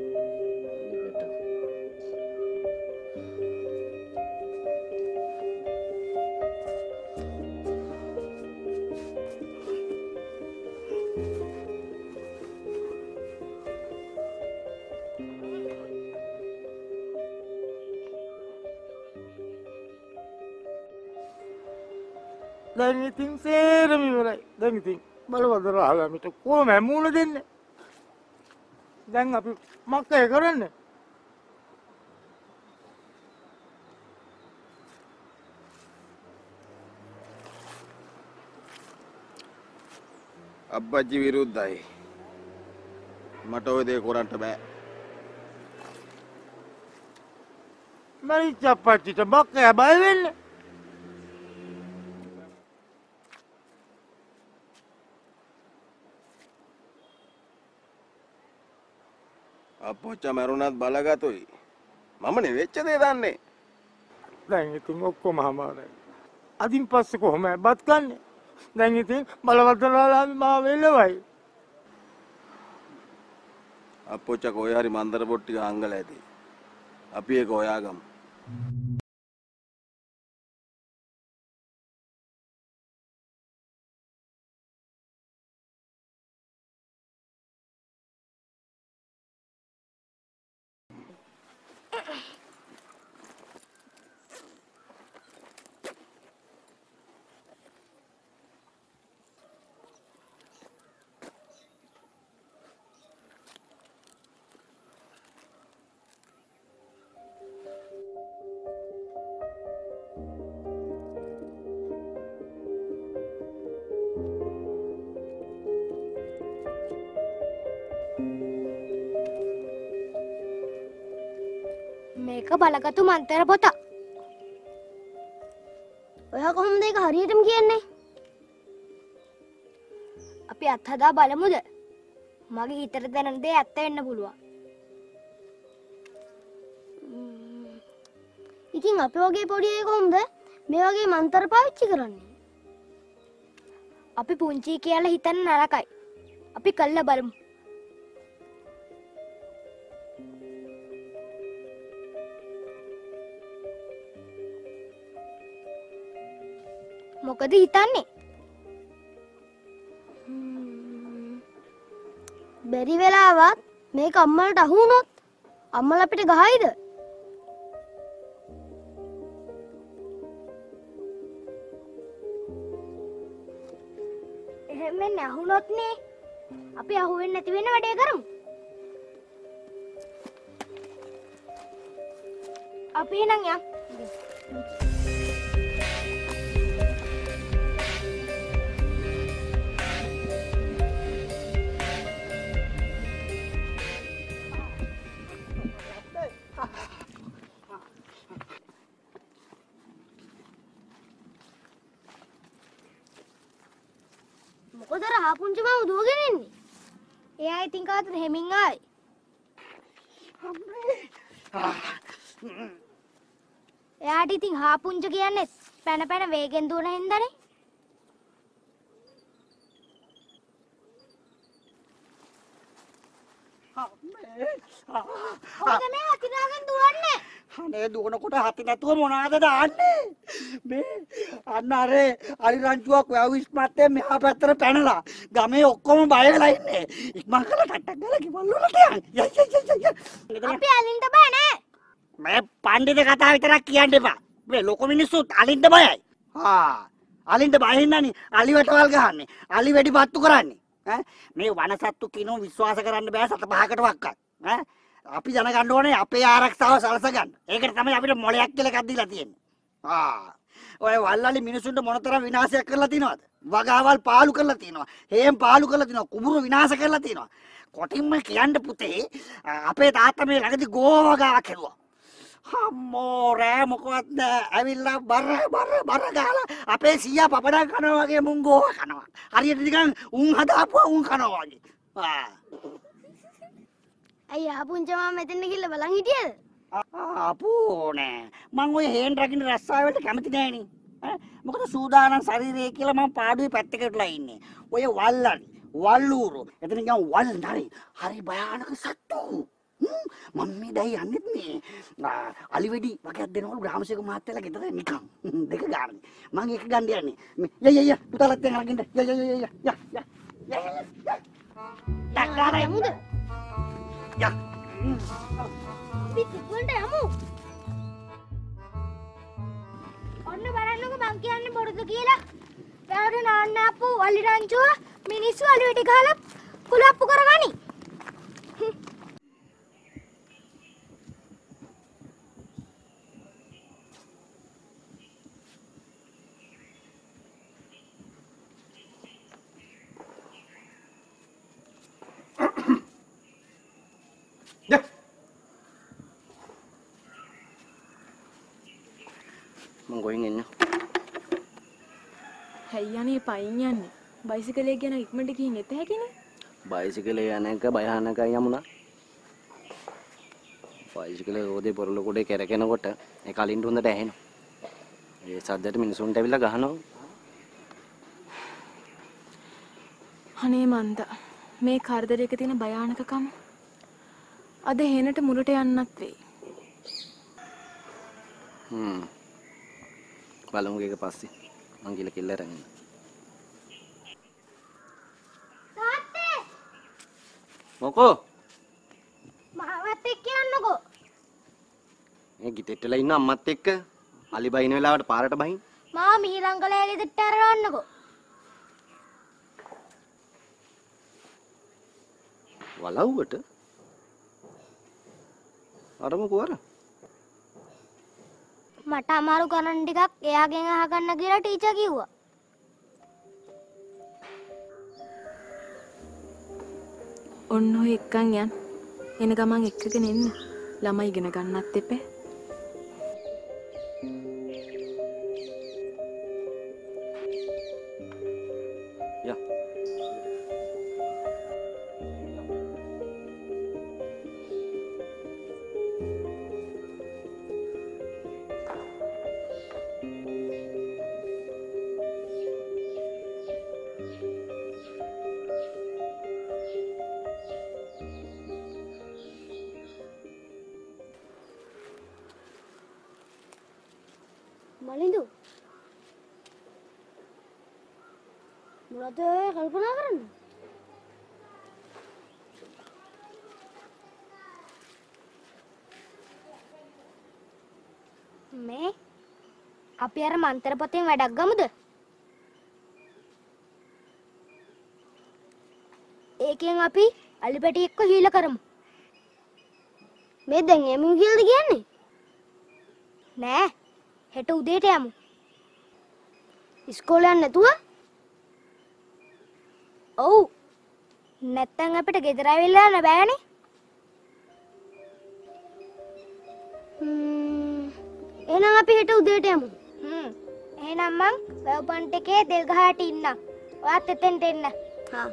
දැන් ඉතින් සේරම ඉවරයි. දැන් ඉතින් බලවද රාලමිට කොහොම මූණ දෙන්නේ? දැන් අපි මොකද කරන්නේ? අබ්බජි විරුද්ධයි. මට ඔය දේ කරන්න බෑ. මරිච්ච අපච්චිට මොකද බය වෙන්නේ? අප්පොච්චා මරුණත් බලගතුයි. මම නෙවෙච්ච දේ දන්නේ. දැන් ඉතින් ඔක්කොම හමාරයි. අදින් පස්සේ කොහොම බත් කන්නේ? දැන් ඉතින් බලවද රාලමි මාව එළවයි. අප්පොච්චා කොහේ හරි මන්දර පොට් ටික අංගල ඇති. අපි ඒක හොයාගමු. මේක බලගතු මන්තර පොත. ඔයා කොහොමද ඒක හරියටම කියන්නේ? අපි අත්හදා බලමුද? මගේ හිතට දැනෙන දේ ඇත්ත වෙන්න පුළුවන්. ඉතින් අපි වගේ පොඩි අය කොහොමද මේ වගේ මන්තර පාවිච්චි කරන්නේ? අපි පුංචි කියලා හිතන්න නරකයි. අපි කල්ලා බලමු. මොකද හිතන්නේ? බැරි වෙලාවත් මේක අම්මලට අහු වුණොත් අම්මලා අපිට ගහයිද? එහෙම නැහුනොත් නේ අපි අහුවෙන්නේ නැති වෙන වැඩේ කරමු. අපි එහෙනම් යමු. මොකද රහපුංචි මම දුවගෙන ඉන්නේ? එයා ඉතින් කාටද හැමින් ආයි? එයාට ඉතින් හාපුංචි කියන්නේ පැන පැන වේගෙන් දුවන හින්දානේ. කොහොමද මේ හතිනාගෙන් දුවන්නේ? අනේ දුවනකොට හති නැතුව මොනවාද දාන්නේ? මේ අන්න අර අලි රංචුවක් වැවිස් මැත්තේ මෙහා පැත්තට පැනලා ගමේ ඔක්කොම බය වෙලා ඉන්නේ. ඉක්මන් කරලා කට්ටක් ගාලා කිවල් වලට යන්න. යයි යයි යයි. අපි අලින්ට බය නෑ. මේ පඬිත කතා විතරක් කියන්න එපා. මේ ලොකු මිනිස්සුත් අලින්ට බයයි. ආ අලින්ට බය හින්දානේ අලි වැටවල් ගහන්නේ. අලි වැඩි පත්තු කරන්නේ. ඈ මේ වනසත්තු කිනෝ විශ්වාස කරන්න බෑ සත පහකට වක්කත්. ඈ අපි දැනගන්න ඕනේ අපේ ආරක්ෂාව සලස ගන්න. ඒකට තමයි අපිට මොලයක් කියලා එකක් දීලා තියෙන්නේ. ආ ඔය වල්ලාලි මිනිසුන්ට මොනතරම් විනාශයක් කරලා තියනවද? වගාවල් පාලු කරලා තියනවා. හේම් පාලු කරලා තියනවා. කුඹුරු විනාශ කරලා තියනවා. කොටින්ම කියන්න පුතේ අපේ තාත්තා මේ ළඟදී ගෝවගාවක් හැදුවා. අම්මෝ රෑ මොකවත් ඇවිල්ලා බර බර බර ගහලා අපේ සීයා පපඩම් කනවා වගේ මුන් ගෝව කනවා. හරියට නිකන් උන් හදාපුවා උන් කනවා වගේ. ආ අයිය ආපුංචි මාම මෙතන ගිහලා බලන් හිටියද? අපෝ නෑ මං ඔය හේන් රකින්න රස්සාව වලට කැමති නෑනේ. ඈ මොකද සූදානම් ශරීරය කියලා මං පාඩුවේ පැත්තකටලා ඉන්නේ. ඔය වල්ලනි වල්ලූරු එතන ගියාම වල් නරි හරි භයානක සත්තු. මම මේ දැයි යන්නෙත් මේ අලි වෙඩි වගේක් දෙනවලු ග්‍රාමසේක මහත්තයලා ගෙදර නිකන් දෙක ගන්න. මං එක ගන්න යන්නේ. ය ය ය පුතාලත් දැන් අරගෙන ය ය ය ය ය ය ය ඩක්කාරයි මුද? ය පිටිපොන්ට යමු. ඔන්න බලන්නකො මං කියන්නේ බොරුද කියලා. යාර නාන්න අප්පු වලි රංචුව මිනිස්සු අලි වෙඩි ගහලා කුලප්පු කරගනි. මං ගොයින් එන්න. හැයි යන්නේ පයින් යන්නේ. බයිසිකලේ ගැන ඉක්මනට ගිහින් එත හැකිනේ. බයිසිකලේ යන එක භයානකයි යමුණා. බයිසිකලේ රෝදේ පොරල කොටේ කැරකෙනකොට ඒ කලින්ට හොඳට ඇහෙනවා. ඒ සද්දට මිනිසුන්ට ඇවිල්ලා ගහනවා. අනේ මන්ද මේ කරදරයක තියෙන භයානකකම අද හෙනට මුලට යන්නත් වෙයි. හ්ම්. බලමු එක පස්සේ මං ගිහලා කෙල්ල අරන් එන්න. තාත්තේ මොකෝ? මාවත් එක්ක යන්නකෝ. මේ ගිටෙට්ටලා ඉන්න අම්මත් එක්ක අලි බයින වෙලාවට පාරට බහින්. මාව මීරංගලයේ ගෙදරට අරවන්නකෝ. වලව්වට අරමුකෝ අර. මට අමාරු ගණන් ටිකක් එයාගෙන් අහගන්න කියලා ටීචර් කිව්වා. ඔන්න ඔය එක්කන් යන්. එන ගමන් එක්කගෙන එන්න. ළමයි ඉගෙන ගන්නත් එපේ. යා. මලින්දු මොනවද කල්පනා කරන්නේ? මේ අපි අර මන්තර පොතෙන් වැඩක් ගමුද? ඒකෙන් අපි අලිපැටි එක්ක හීල කරමු. මේ දැන් එමු කියලාද කියන්නේ? නෑ හෙට උදේට යමු. ඉස්කෝලේ යන්න නැතුව? ඔව්. නැත්තම් අපිට ගෙදර ඇවිල්ලා යන්න බෑනේ. ම්ම් එහෙනම් අපි හෙට උදේට යමු. හ්ම්. එහෙනම් මං වැව් පන්ට් එකේ දෙල් ගහට ඉන්නම්. ඔයාත් එතෙන්ට එන්න. හා.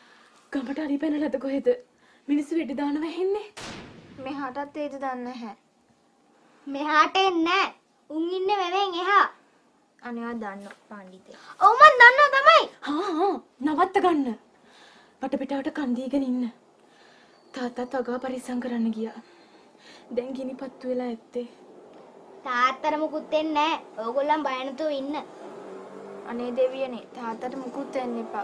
ගමට අලි පැනලද කොහෙද? මිනිස්සු වෙඩි දානවා හෙන්නේ. මෙහාටත් ඒද දන්නේ නැහැ. මෙහාට එන්නේ උන් ඉන්නේ වැවෙන් එහා. අනේ දන්න පඬිතේ. ඔව් මන් දන්නවා තමයි. හා හා නවත්ත ගන්න. වටපිටාවට කන් දීගෙන ඉන්න. තාත්තත් අගා පරිස්සම් කරන්න ගියා. දැන් ගිනිපත්තු වෙලා ඇත්තේ. තාත්තට මුකුත් වෙන්නේ නැහැ. ඕගොල්ලන් බය නැතුව ඉන්න. අනේ දෙවියනේ තාත්තට මුකුත් වෙන්න එපා.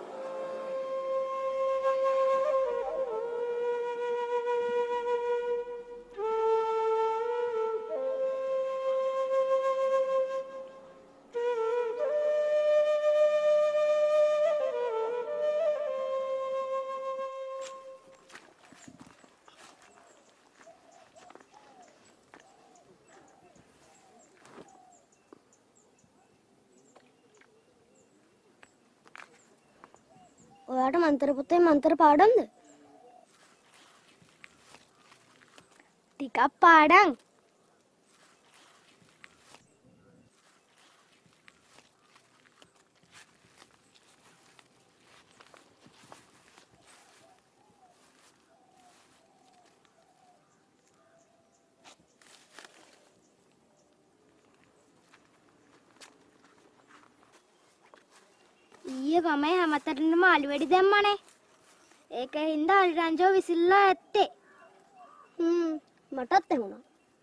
ඔයාට මන්තර පුතේ මන්තර පාඩම්ද? ටිකක් පාඩම්. ඊයේ ගමේ හැමතැනම අලි වෙඩි දැම්මනේ. ඒකෙන් හින්දා අලි රංජෝ විසිරලා ඇත්තේ. හ්ම් මටත් එමුණා.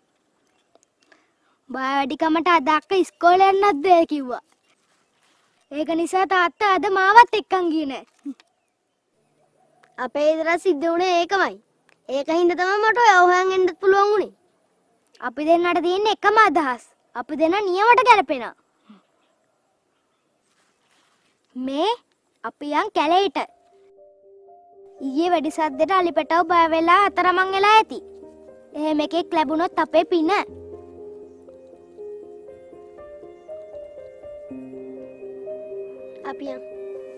බය වැඩි කමට අද අක්ක ඉස්කෝලේ යන්නත් බෑ කිව්වා. ඒක නිසා තාත්තා අද මාවත් එක්කන් ගියේ නෑ. අපේ ඉදලා සිද්ධ වුණේ ඒකමයි. ඒකින් හින්දා තමයි මට ඔය හොයන් එන්නත් පුළුවන් උනේ. අපි දෙන්නට තියෙන එකම අදහස්. අපි දෙන්න නියමට ගැලපෙනවා. මේ අපි යන් කැලේට. ඊයේ වැඩි සද්දෙට අලිපටව බය වෙලා අතරමං වෙලා ඇති. එහෙම එකෙක් ලැබුණොත් අපේ පින. අපි යන්.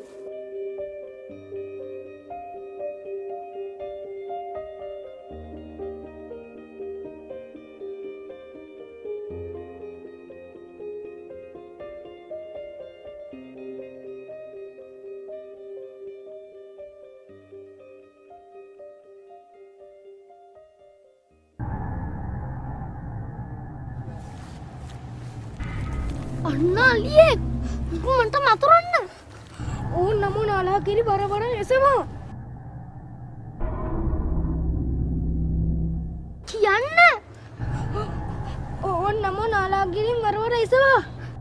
අන්න අලියෙක් මන්ට මතුරන්න. ඕන් නමු නාලාගිරි බර බර එසවා. කියන්න. ඕන් නමු නාලාගිරි බර බර එසවා.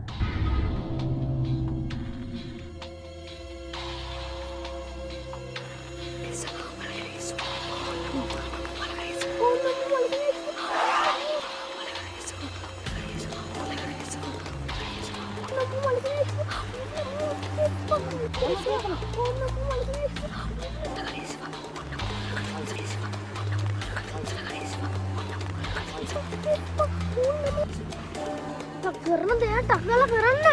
tak කරන දෙයක් ටක්ගාලා කරන්න.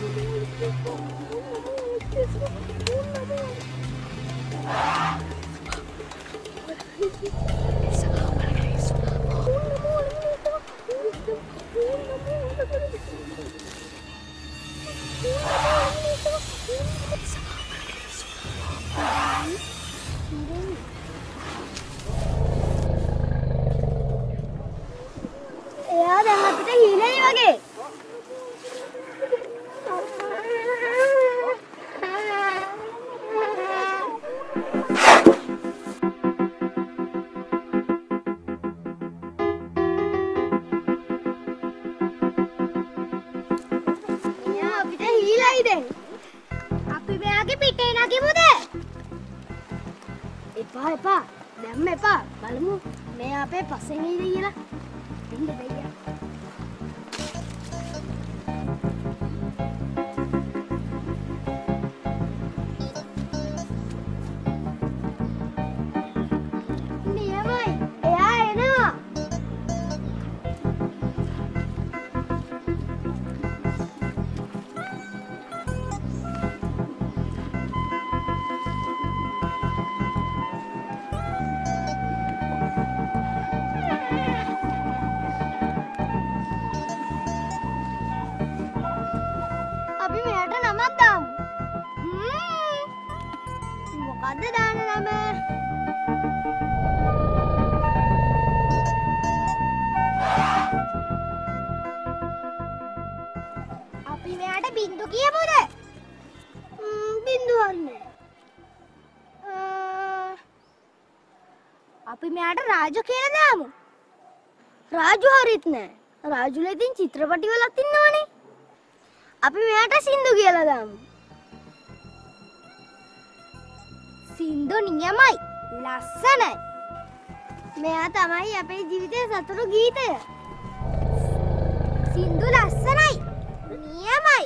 එයා දැන් අපිට හීලයි වගේ. එයා අපිට හීලයි දැන්. අපි මෙයාගේ පිටේ නගිමුද? එපා එපා. දැම්ම එපා. බලමු මෙයා අපේ පස්සෙන් ඉඳී කියලා. ඉන්න දෙයියා. නියමයි. එයා එනවා. මෙයාට රාජු කියලා දාමු. රාජු හරිත් නෑ. රාජුලා ඉතින් චිත්‍රපටි වලත් ඉන්නවනේ. අපි මෙයාට සින්දු කියලා දාමු. සින්දු නියමයි. ලස්සනයි. මෙයා තමයි අපේ ජීවිතයේ සතුටු ගීතය. සින්දු ලස්සනයි. නියමයි.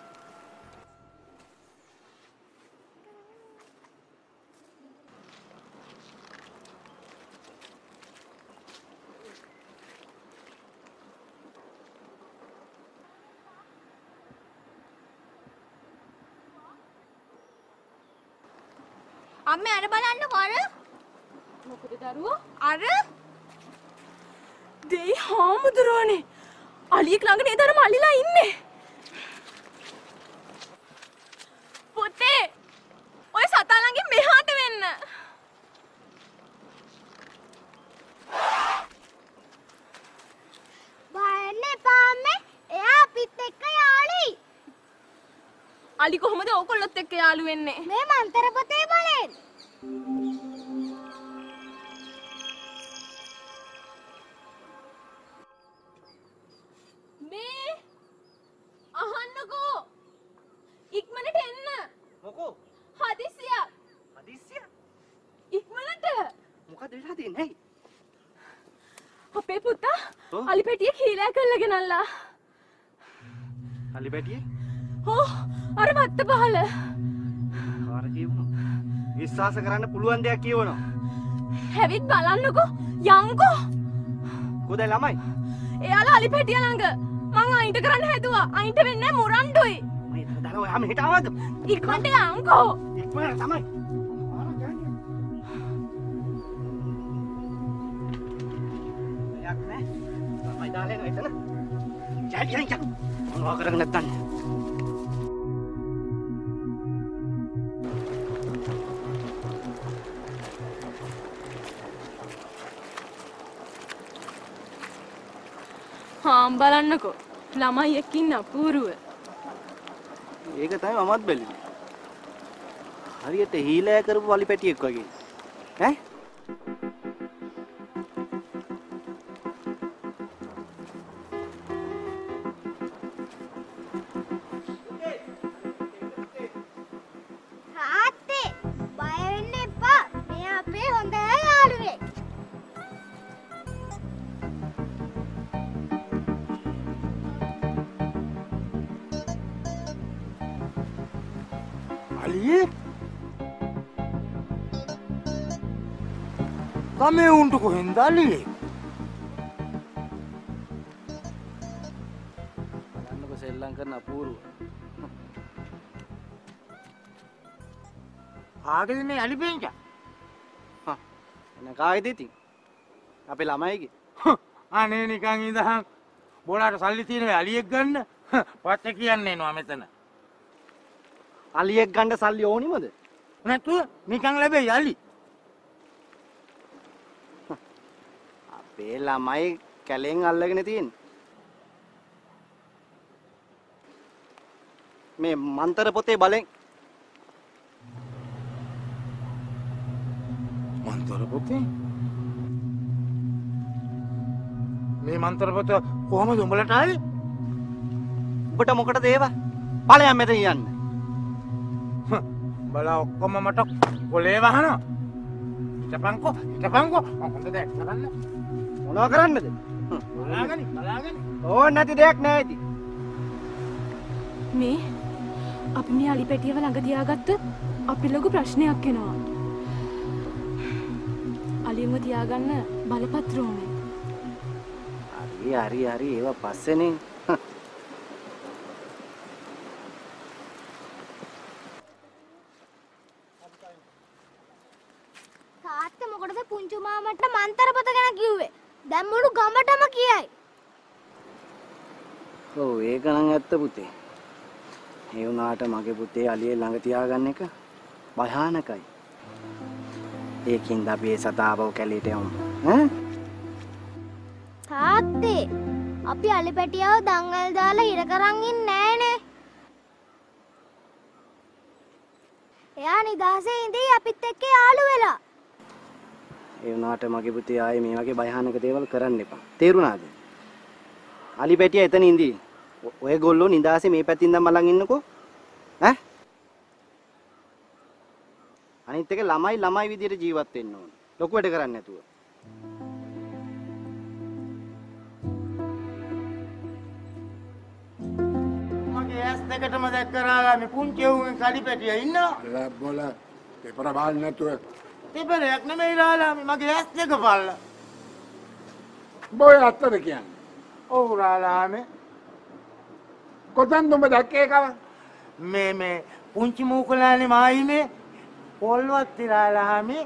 අම්මේ අර බලන්නකො අර. මොකද දරුවෝ? අර දෙයි හාමුදුරුවනේ. අලියෙක් ළඟ නේද අර මල්ලිලා ඉන්නේ. පුතේ ඔය සතා ළඟින් මෙහාට වෙන්න. බයන්න එපා අම්මේ. එයා අපිත් එක්ක යාළුයි. අලි කොහොමද ඕකොල්ලොත් එක්ක යාළු වෙන්නේ? මේ මන්තර පොතේ බලෙන්. මේ අහන්නකෝ. ඉක්මනට එන්න. මොකෝ? හදිසියක්. හදිස්සිය? ඉක්මනට. මොකද වෙලා තියෙන්නේ? අපේ පුතා ඔව්. අලි පැටිය කීලෑ කරලා ගෙනල්ලා. අලි පැටියේ? ඕ අර වත්ත පහල. කාර කියවනවා. විශ්වාස කරන්න පුළුවන් දෙයක් කියවනවා. හැවිත් බලන්නකෝ. යන්කෝ. කොහෙද ළමයි? එයාලා අලි පැටිය ළඟ. මං අයින්ට කරන්න හැදුවා. අයින්ට වෙන්නේ මුරණ්ඩුයි. මම දරව යා මෙහෙට ආවද? ඉක්මනට යන්කෝ. ඉක්මනට තමයි. යක් නෑ. මම දාලා එනවා එතන. ජය ජය ජය. මොනවා කරගෙන නැත්තන්. හාම් බලන්නකෝ. ළමයි එක්ක ඉන්න අපූරුව. ඒක තමයි මමත් බැලුවේ. හරියට හීලෑ කරපු වලි පැටියෙක් වගේ. ඈ? තාත්තේ බය වෙන්න එපා. මේ අපේ හොඳ යාළුවෙක්. අලියෙක්? ගමේ උන්ට කොහෙන්ද අලියෙක්? බලන්නකො සෙල්ලම් කරන අපූර්ව. ආගෙද මේ අලි පෙන්චා? හා. එන කාගේද ඉතින්? අපේ ළමයිගේ. අනේ නිකන් ඉඳහන් බෝලාට සල්ලි තියෙන වෙයි අලියෙක් ගන්න. පස්සේ කියන්නේ එනවා මෙතන. අලියෙක් ගන්න සල්ලි ඕනිමද? නැතුව නිකන් ලැබෙයි අලි. අපේ ළමයි කැලෙන් අල්ලගෙන තියෙන්නේ. මේ මන්තර පොතේ බලෙන් මන්තර පොතේ? මේ මන්තර පොත කොහමද උඹලට ආවේ? ඔබට මොකටද ඒවා? ඵලයන් මෙතන යන්න. බලා ඔක්කොම මට කොලේ වහනවා. හිටපන්කෝ හිටපන්කෝ හොඳ දෙයක් කරන්න. මොනවා කරන්නද? බලාගනි බලාගනි. ඕන නැති දෙයක් නෑ ඉතින්. මේ අපි මේ අලි පැටියව ළඟ තියාගත්තොත් අපි ලොකු ප්‍රශ්නයක් එනවා. අලියව තියාගන්න බලපත්‍ර ඕනේ. හරි හරි හරි ඒවා පස්සේනේ. තාත්තා මොකටද පුංචි මාමට මන්තර පොත ගැන කිව්වේ? දැන් මුළු ගමටම කියයි. ඔව් ඒක නම් ඇත්ත පුතේ. ඒ වුණාට මගේ පුතේ අලියේ ළඟ තියාගන්න එක භයානකයි. ඒකින්ද අපි ඒ සතාවව කැලේට යමු. ඈ? තාත්තේ අපි අලි පැටියව දංගල් දාලා ඉර කරන් ඉන්නේ නෑනේ. එයා නිදාසේ ඉඳී අපිත් එක්ක යාළු වෙලා. ඒ වුණාට මගේ පුතේ ආයේ මේ වගේ භයානක දේවල් කරන්න එපා. තේරුණාද? අලි පැටියා එතන ඉඳී. ඔය ගොල්ලෝ නිදාසේ මේ පැත්තෙන් ඉඳන් බලන් ඉන්නකෝ. ඈ? අනිත් එක ළමයි ළමයි විදියට ජීවත් වෙන්න ඕන. ලොකු වැඩ කරන්නේ නැතුව. මගේ ඇස් දෙකටම දැක්කරාලා මේ පුංචි උන් කලි පැටියා ඉන්නවා. බොල පෙපර බාල් නැතුව. දෙපරයක් නෙමෙයි රාලා මගේ ඇස් දෙක පල්ලා. බොය අත්තර කියන්නේ. ඔව් රාලාමේ. කොතන්ද උඹ දැක්කේ කව? මේ මේ පුංචි මූකලානේ මායිනේ පොල්වත් තිරාලාමේ.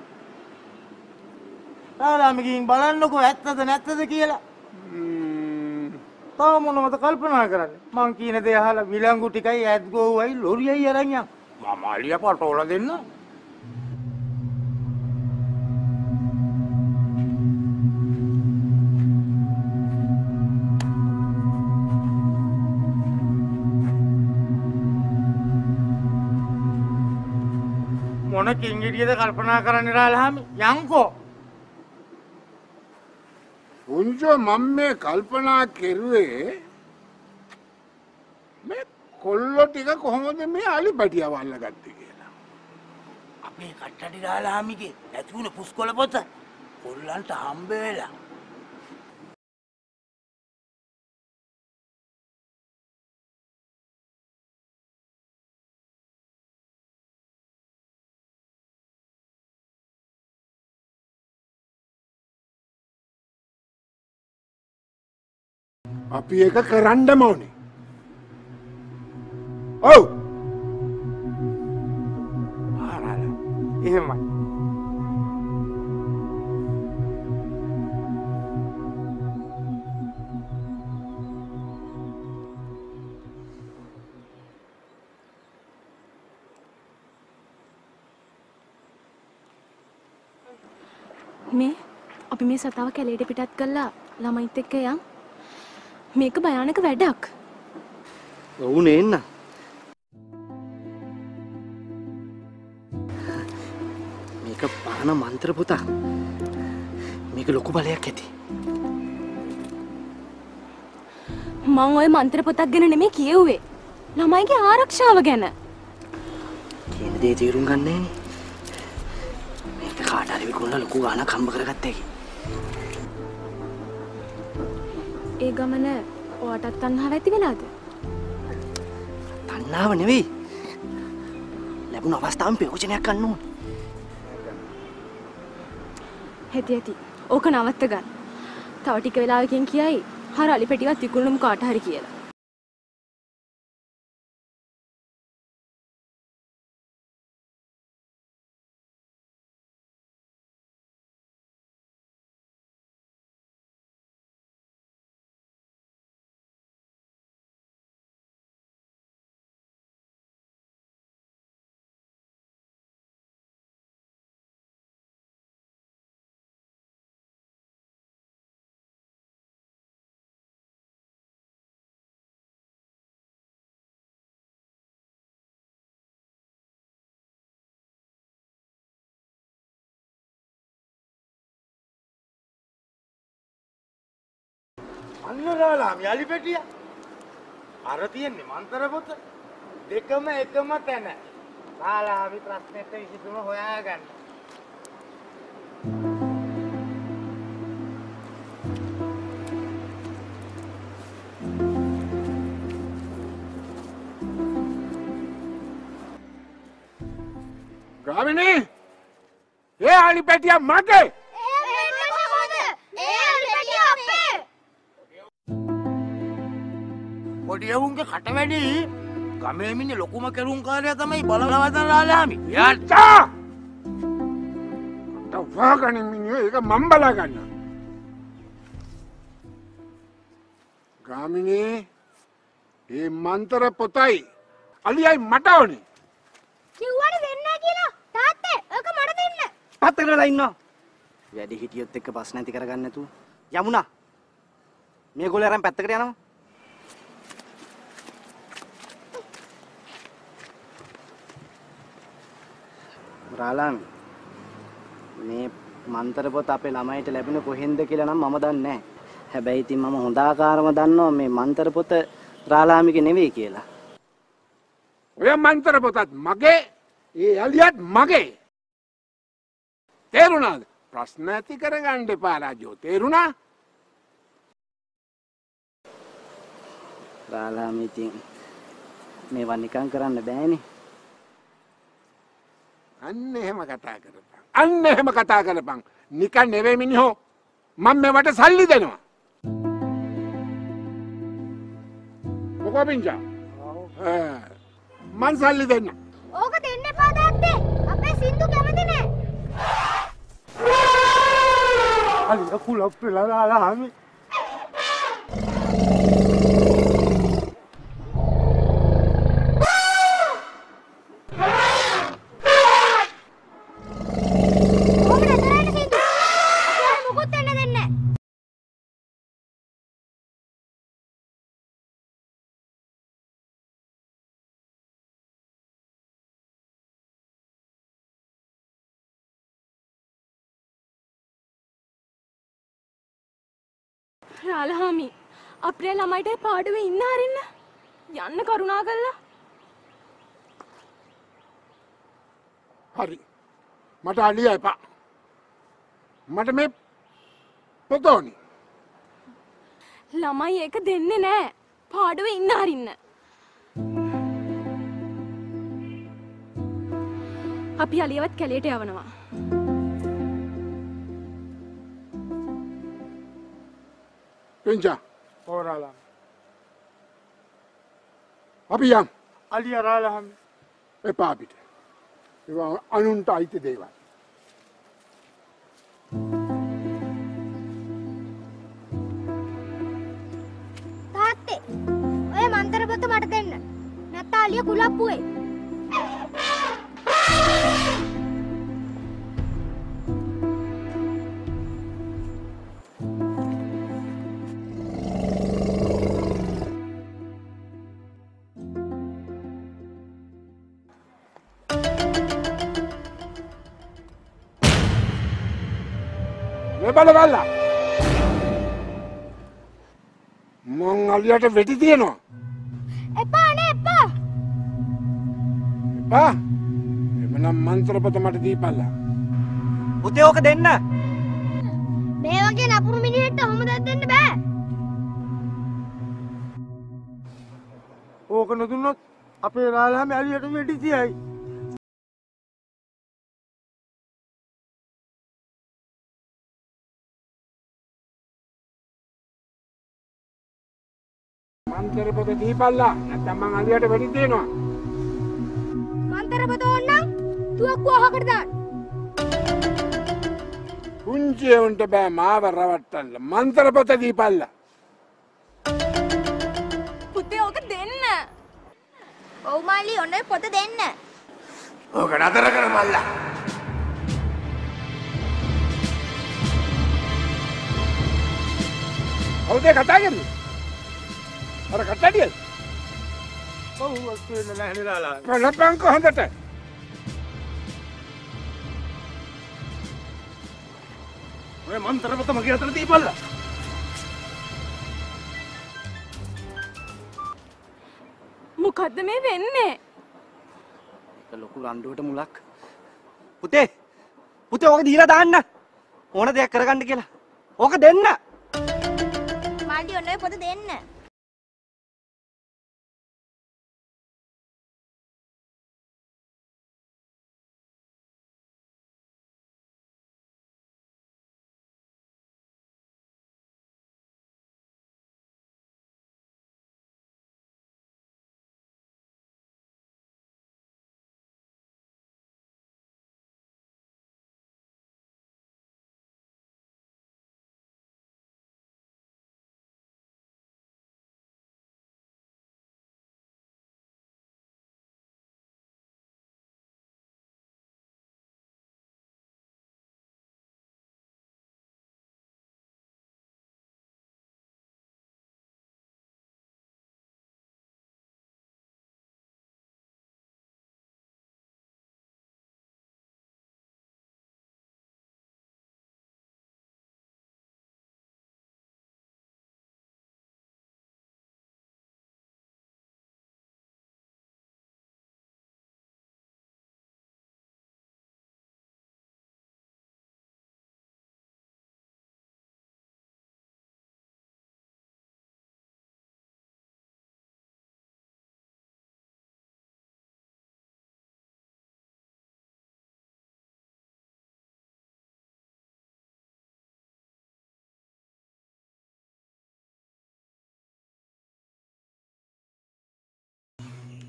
රාලාමේ ගිහින් බලන්නකෝ ඇත්තද නැත්තද කියලා. තාම මොනවද කල්පනා කරන්නේ? මං කියන දේ අහලා විලංගු ටිකයි ඇත් ගෝවයි ලොරියයි අරන් යන්. මම අලිය පටෝල දෙන්න. මොන කිංගිරියද කල්පනා කරන්නේ රාලහාමි? යන්කෝ. උන්ජෝ මම මේ කල්පනා කෙරුවේ මේ කොල්ලෝ ටික කොහොමද මේ අලි පැටියව අල්ලගත්තේ කියලා. අපේ කට්ටඩි රාලහාමිගේ නැතුණු පුස්කොළ පොත කොල්ලන්ට හම්බ වෙලා. අපි එක කරන්නම ඕනේ. ඔව්. ආරාලා. එහෙමයි. මේ අපි මේ සතාව කැලේට පිටත් කළා ළමයිත් එක්ක යන්. මේක භයානක වැඩක්. ඔව් නේන්න. මේක පාන මන්ත්‍ර පුතා. මේක ලොකු බලයක් ඇති. මං ඔය මන්ත්‍ර පොතක් ගැන නෙමෙයි කියුවේ. ළමයිගේ ආරක්ෂාව ගැන. කියන දේ තේරුම් ගන්න නෑනේ. මේක කාට හරි විකුණලා ලොකු ගාණක් හම්බ කරගත්තා කි. ඒ ගමන ඔයාටත් තණ්හාව ඇති වෙලාද? තණ්හාව නෙවෙයි. ලැබුණ අවස්ථාවෙන් ප්‍රයෝජනයක් ගන්න ඕනේ. ඇති ඇති. ඕක නවත්ත ගන්න. තව ටික වෙලාවකින් කියයි හර අලි පැටිවත් විකුණුම් කාට හරි කියලා. අන්න රාලාමි අලි පැටියා. අර තියෙන්නේ මන්තර පොත. දෙකම එකම තැන. රාලාමි ප්‍රශ්නෙට විසඳුම හොයාගන්න. ගාමිණී! ඒ අලි පැටියා මගේ! පොඩි එවුන්ගේ කට වැඩි ගමේ ඉන්නේ ලොකුම කෙරුම්කාරයා තමයි බලවදන් රාලහාමි. යාච්චා! කට වහගන්න මිනිහා ඒක මම බලා ගන්නවා. ගාමිණී මේ මන්තර පොතයි අලියයි මට ඕනේ. කිව්වට දෙන්නේ නැහැ කියලා. තාත්තේ ඔක මට දෙන්න. තාත්තට වෙලා ඉන්නවා. වැඩි හිටියොත් එක්ක ප්‍රශ්න නැති කරගන්න නැතුව. යමුනා. මේගොල්ලෝ අරන් පැත්තකට යනවා. රාලන් මේ මන්තර පොත අපේ ළමයිට ලැබුණ කොහෙන්ද කියලා නම් මම දන්නේ නැහැ. හැබැයි ඉතින් මම හොඳ ආකාරව දන්නවා මේ මන්තර පොත රාලාමිගේ නෙවෙයි කියලා. ඔය මන්තර පොතත් මගේ, ඒ යලියත් මගේ. තේරුණාද? ප්‍රශ්න ඇති කරගන්න එපා රාජෝ. තේරුණා? රාලාමි ඉතින් මේවා නිකන් කරන්න බෑනේ. අන්න එහෙම කතා කරපන්. අන්න එහෙම කතා කරපන්. නිකන් නෙවෙයි මිනිහෝ. මම මේවට සල්ලි දෙනවා. මොකෝ පින්චා? ආ මං සල්ලි දෙන්න. ඕක දෙන්න එපා තාත්තේ. අපේ සින්දු කැමති නෑ. අලියා කුලප් වෙලා රාලාමි. රාලහාමි අපේ ළමයිට පාඩුවේ ඉන්න හරින්න යන්න කරුණා කළා. හරි. මට අලියා එපා. මට මේ පොත ඕනි. ළමයි ඒක දෙන්නේ නෑ. පාඩුවේ ඉන්න හරින්න. අපි අලියවත් කැලේට යවනවා. පින්චා. ඔව් රාලාමි. අපි යම්. අලියා රාලාමි. එපා අපිට. ඒවා අනුන්ට අයිති දේවල්. තාත්තේ ඔය මන්තර පොත මට දෙන්න. නැත්නම් අලිය කුලප්පු වෙයි. මේ බලවල්ලා. මං අලියට වෙටි තියනවා. එපා නේ එපා. එපා. එමනම් මන්ත්‍ර පොත මට දීපල්ලා. පුතේ ඕක දෙන්න. මේ වගේ නපුරු මිනිහෙක්ට ඔහොම දෙයක් දෙන්න බෑ. ඕක නොදුන්නොත් අපේ රාලාමි අලියට වෙඩි තියයි. මන්ත්‍ර පොත දීපල්ලා. නැත්නම් මං අලියට වෙටි තියනවා. මන්තර පොත ඕන්නම් තුවක්කුව අහකට දාන්න. පුංචි උන්ට බෑ මාව රවට්ටන්න. මන්ත්‍ර පොත දීපල්ලා. පුතේ ඕක දෙන්න. ඔව් මාලි ඔන්න පොත දෙන්න. ඕක නතර කර මල්ලා. කවුද කතා කරන්නේ? අර කට්ටඩියද? ඔව් ඔස්සේ නැහැ රාලාමි. බලපං කොහොඳට. ඔය මන්තර පොත මගේ අතට දීපල්ලා. මොකද්ද මේ වෙන්නේ? ඒක ලොකු රණ්ඩුවට මුලක්. පුතේ පුතේ ඕක දීලා දාන්න. ඕන දෙයක් කරගන්න කියලා. ඕක දෙන්න. මාලි ඔන්න පොත දෙන්න.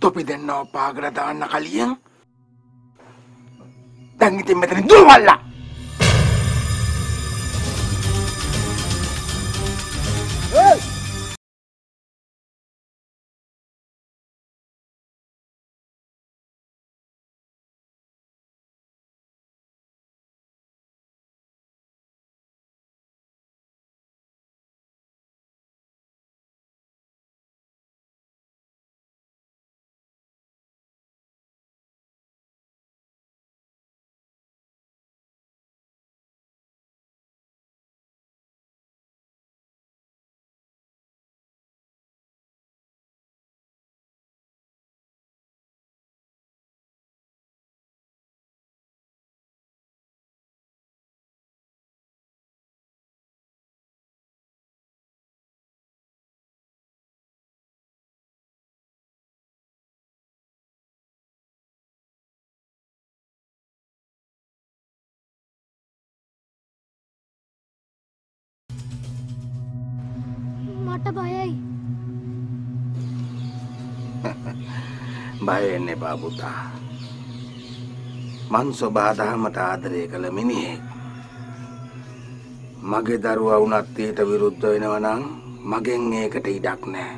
තොපි දෙන්නව පාගල දාන්න කලියෙන් දැන් ඉතින් මෙතන දුවවල්ලා. මට බයයි. බය වෙන්න එපා පුතා. මං සබාදහමට ආදරය කළ මිනිහෙක්. මගේ දරුවා වුණත් ඊට විරුද්ධ වෙනවා නම් මගෙන් ඒකට ඉඩක් නැහැ.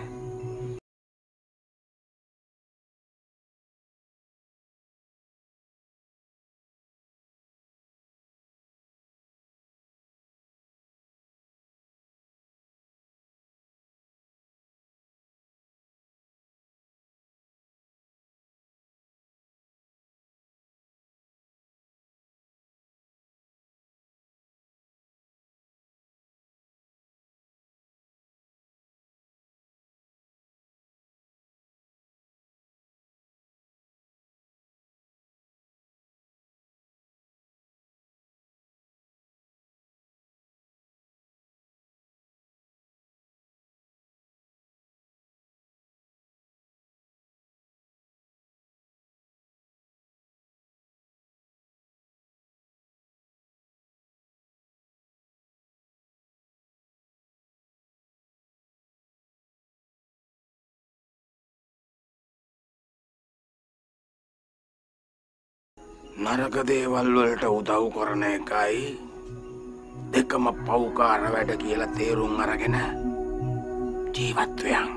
නරක දේවල් වලට උදව් කරන එකයි දෙකම පව්කාර වැඩ කියලා තේරුම් අරගෙන ජීවත් වෙයන්.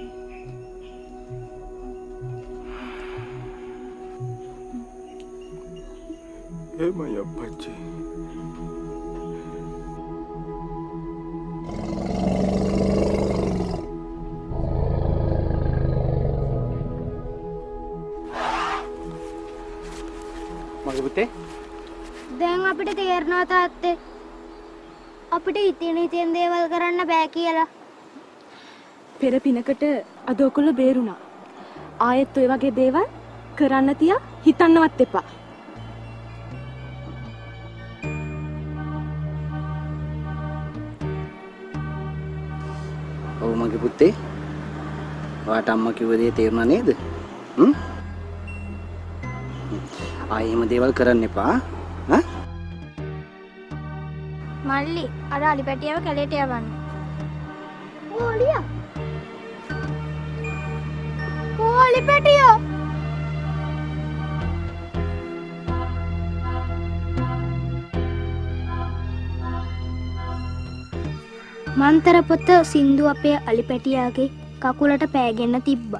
එමය අපච්චි. මගේ පුතේ දැන් අපිට තේරෙනවා තාත්තේ අපිට ඉතින් ඉතින් දේවල් කරන්න බෑ කියලා. පෙර පිනකට අද ඔයගොල්ලෝ බේරුණා. ආයෙත් ඔය වගේ දේවල් කරන්න තියා හිතන්නවත් එපා. ඔව් මගේ පුතේ. ඔයාට අම්මා කිව්ව දේ තේරුණා නේද? හ්ම්? ආයෙ එහෙම දේවල් කරන්න එපා. ඈ? මල්ලි අර අලිපැටියව කැලේට යවන්න. ඕලියා. ඕලි පැටියෝ. මන්තර පොත සින්දු අපේ අලිපැටියාගේ කකුලට පෑගෙන තිබ්බා.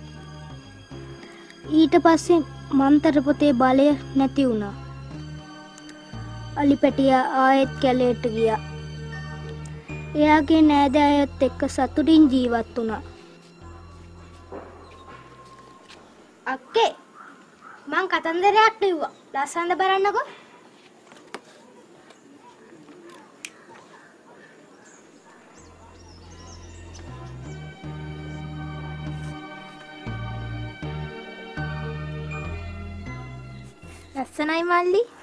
ඊට පස්සේ මන්තර පොතේ බලය නැති වුණා. අලිපැටියා ආයෙත් කැලේට ගියා. එයාගේ නෑදෑයොත් එක්ක සතුටින් ජීවත් වුණා. අක්කේ මං කතන්දරයක් ලිව්වා. ලස්සනට බලන්නකෝ. ලස්සනයි මල්ලි.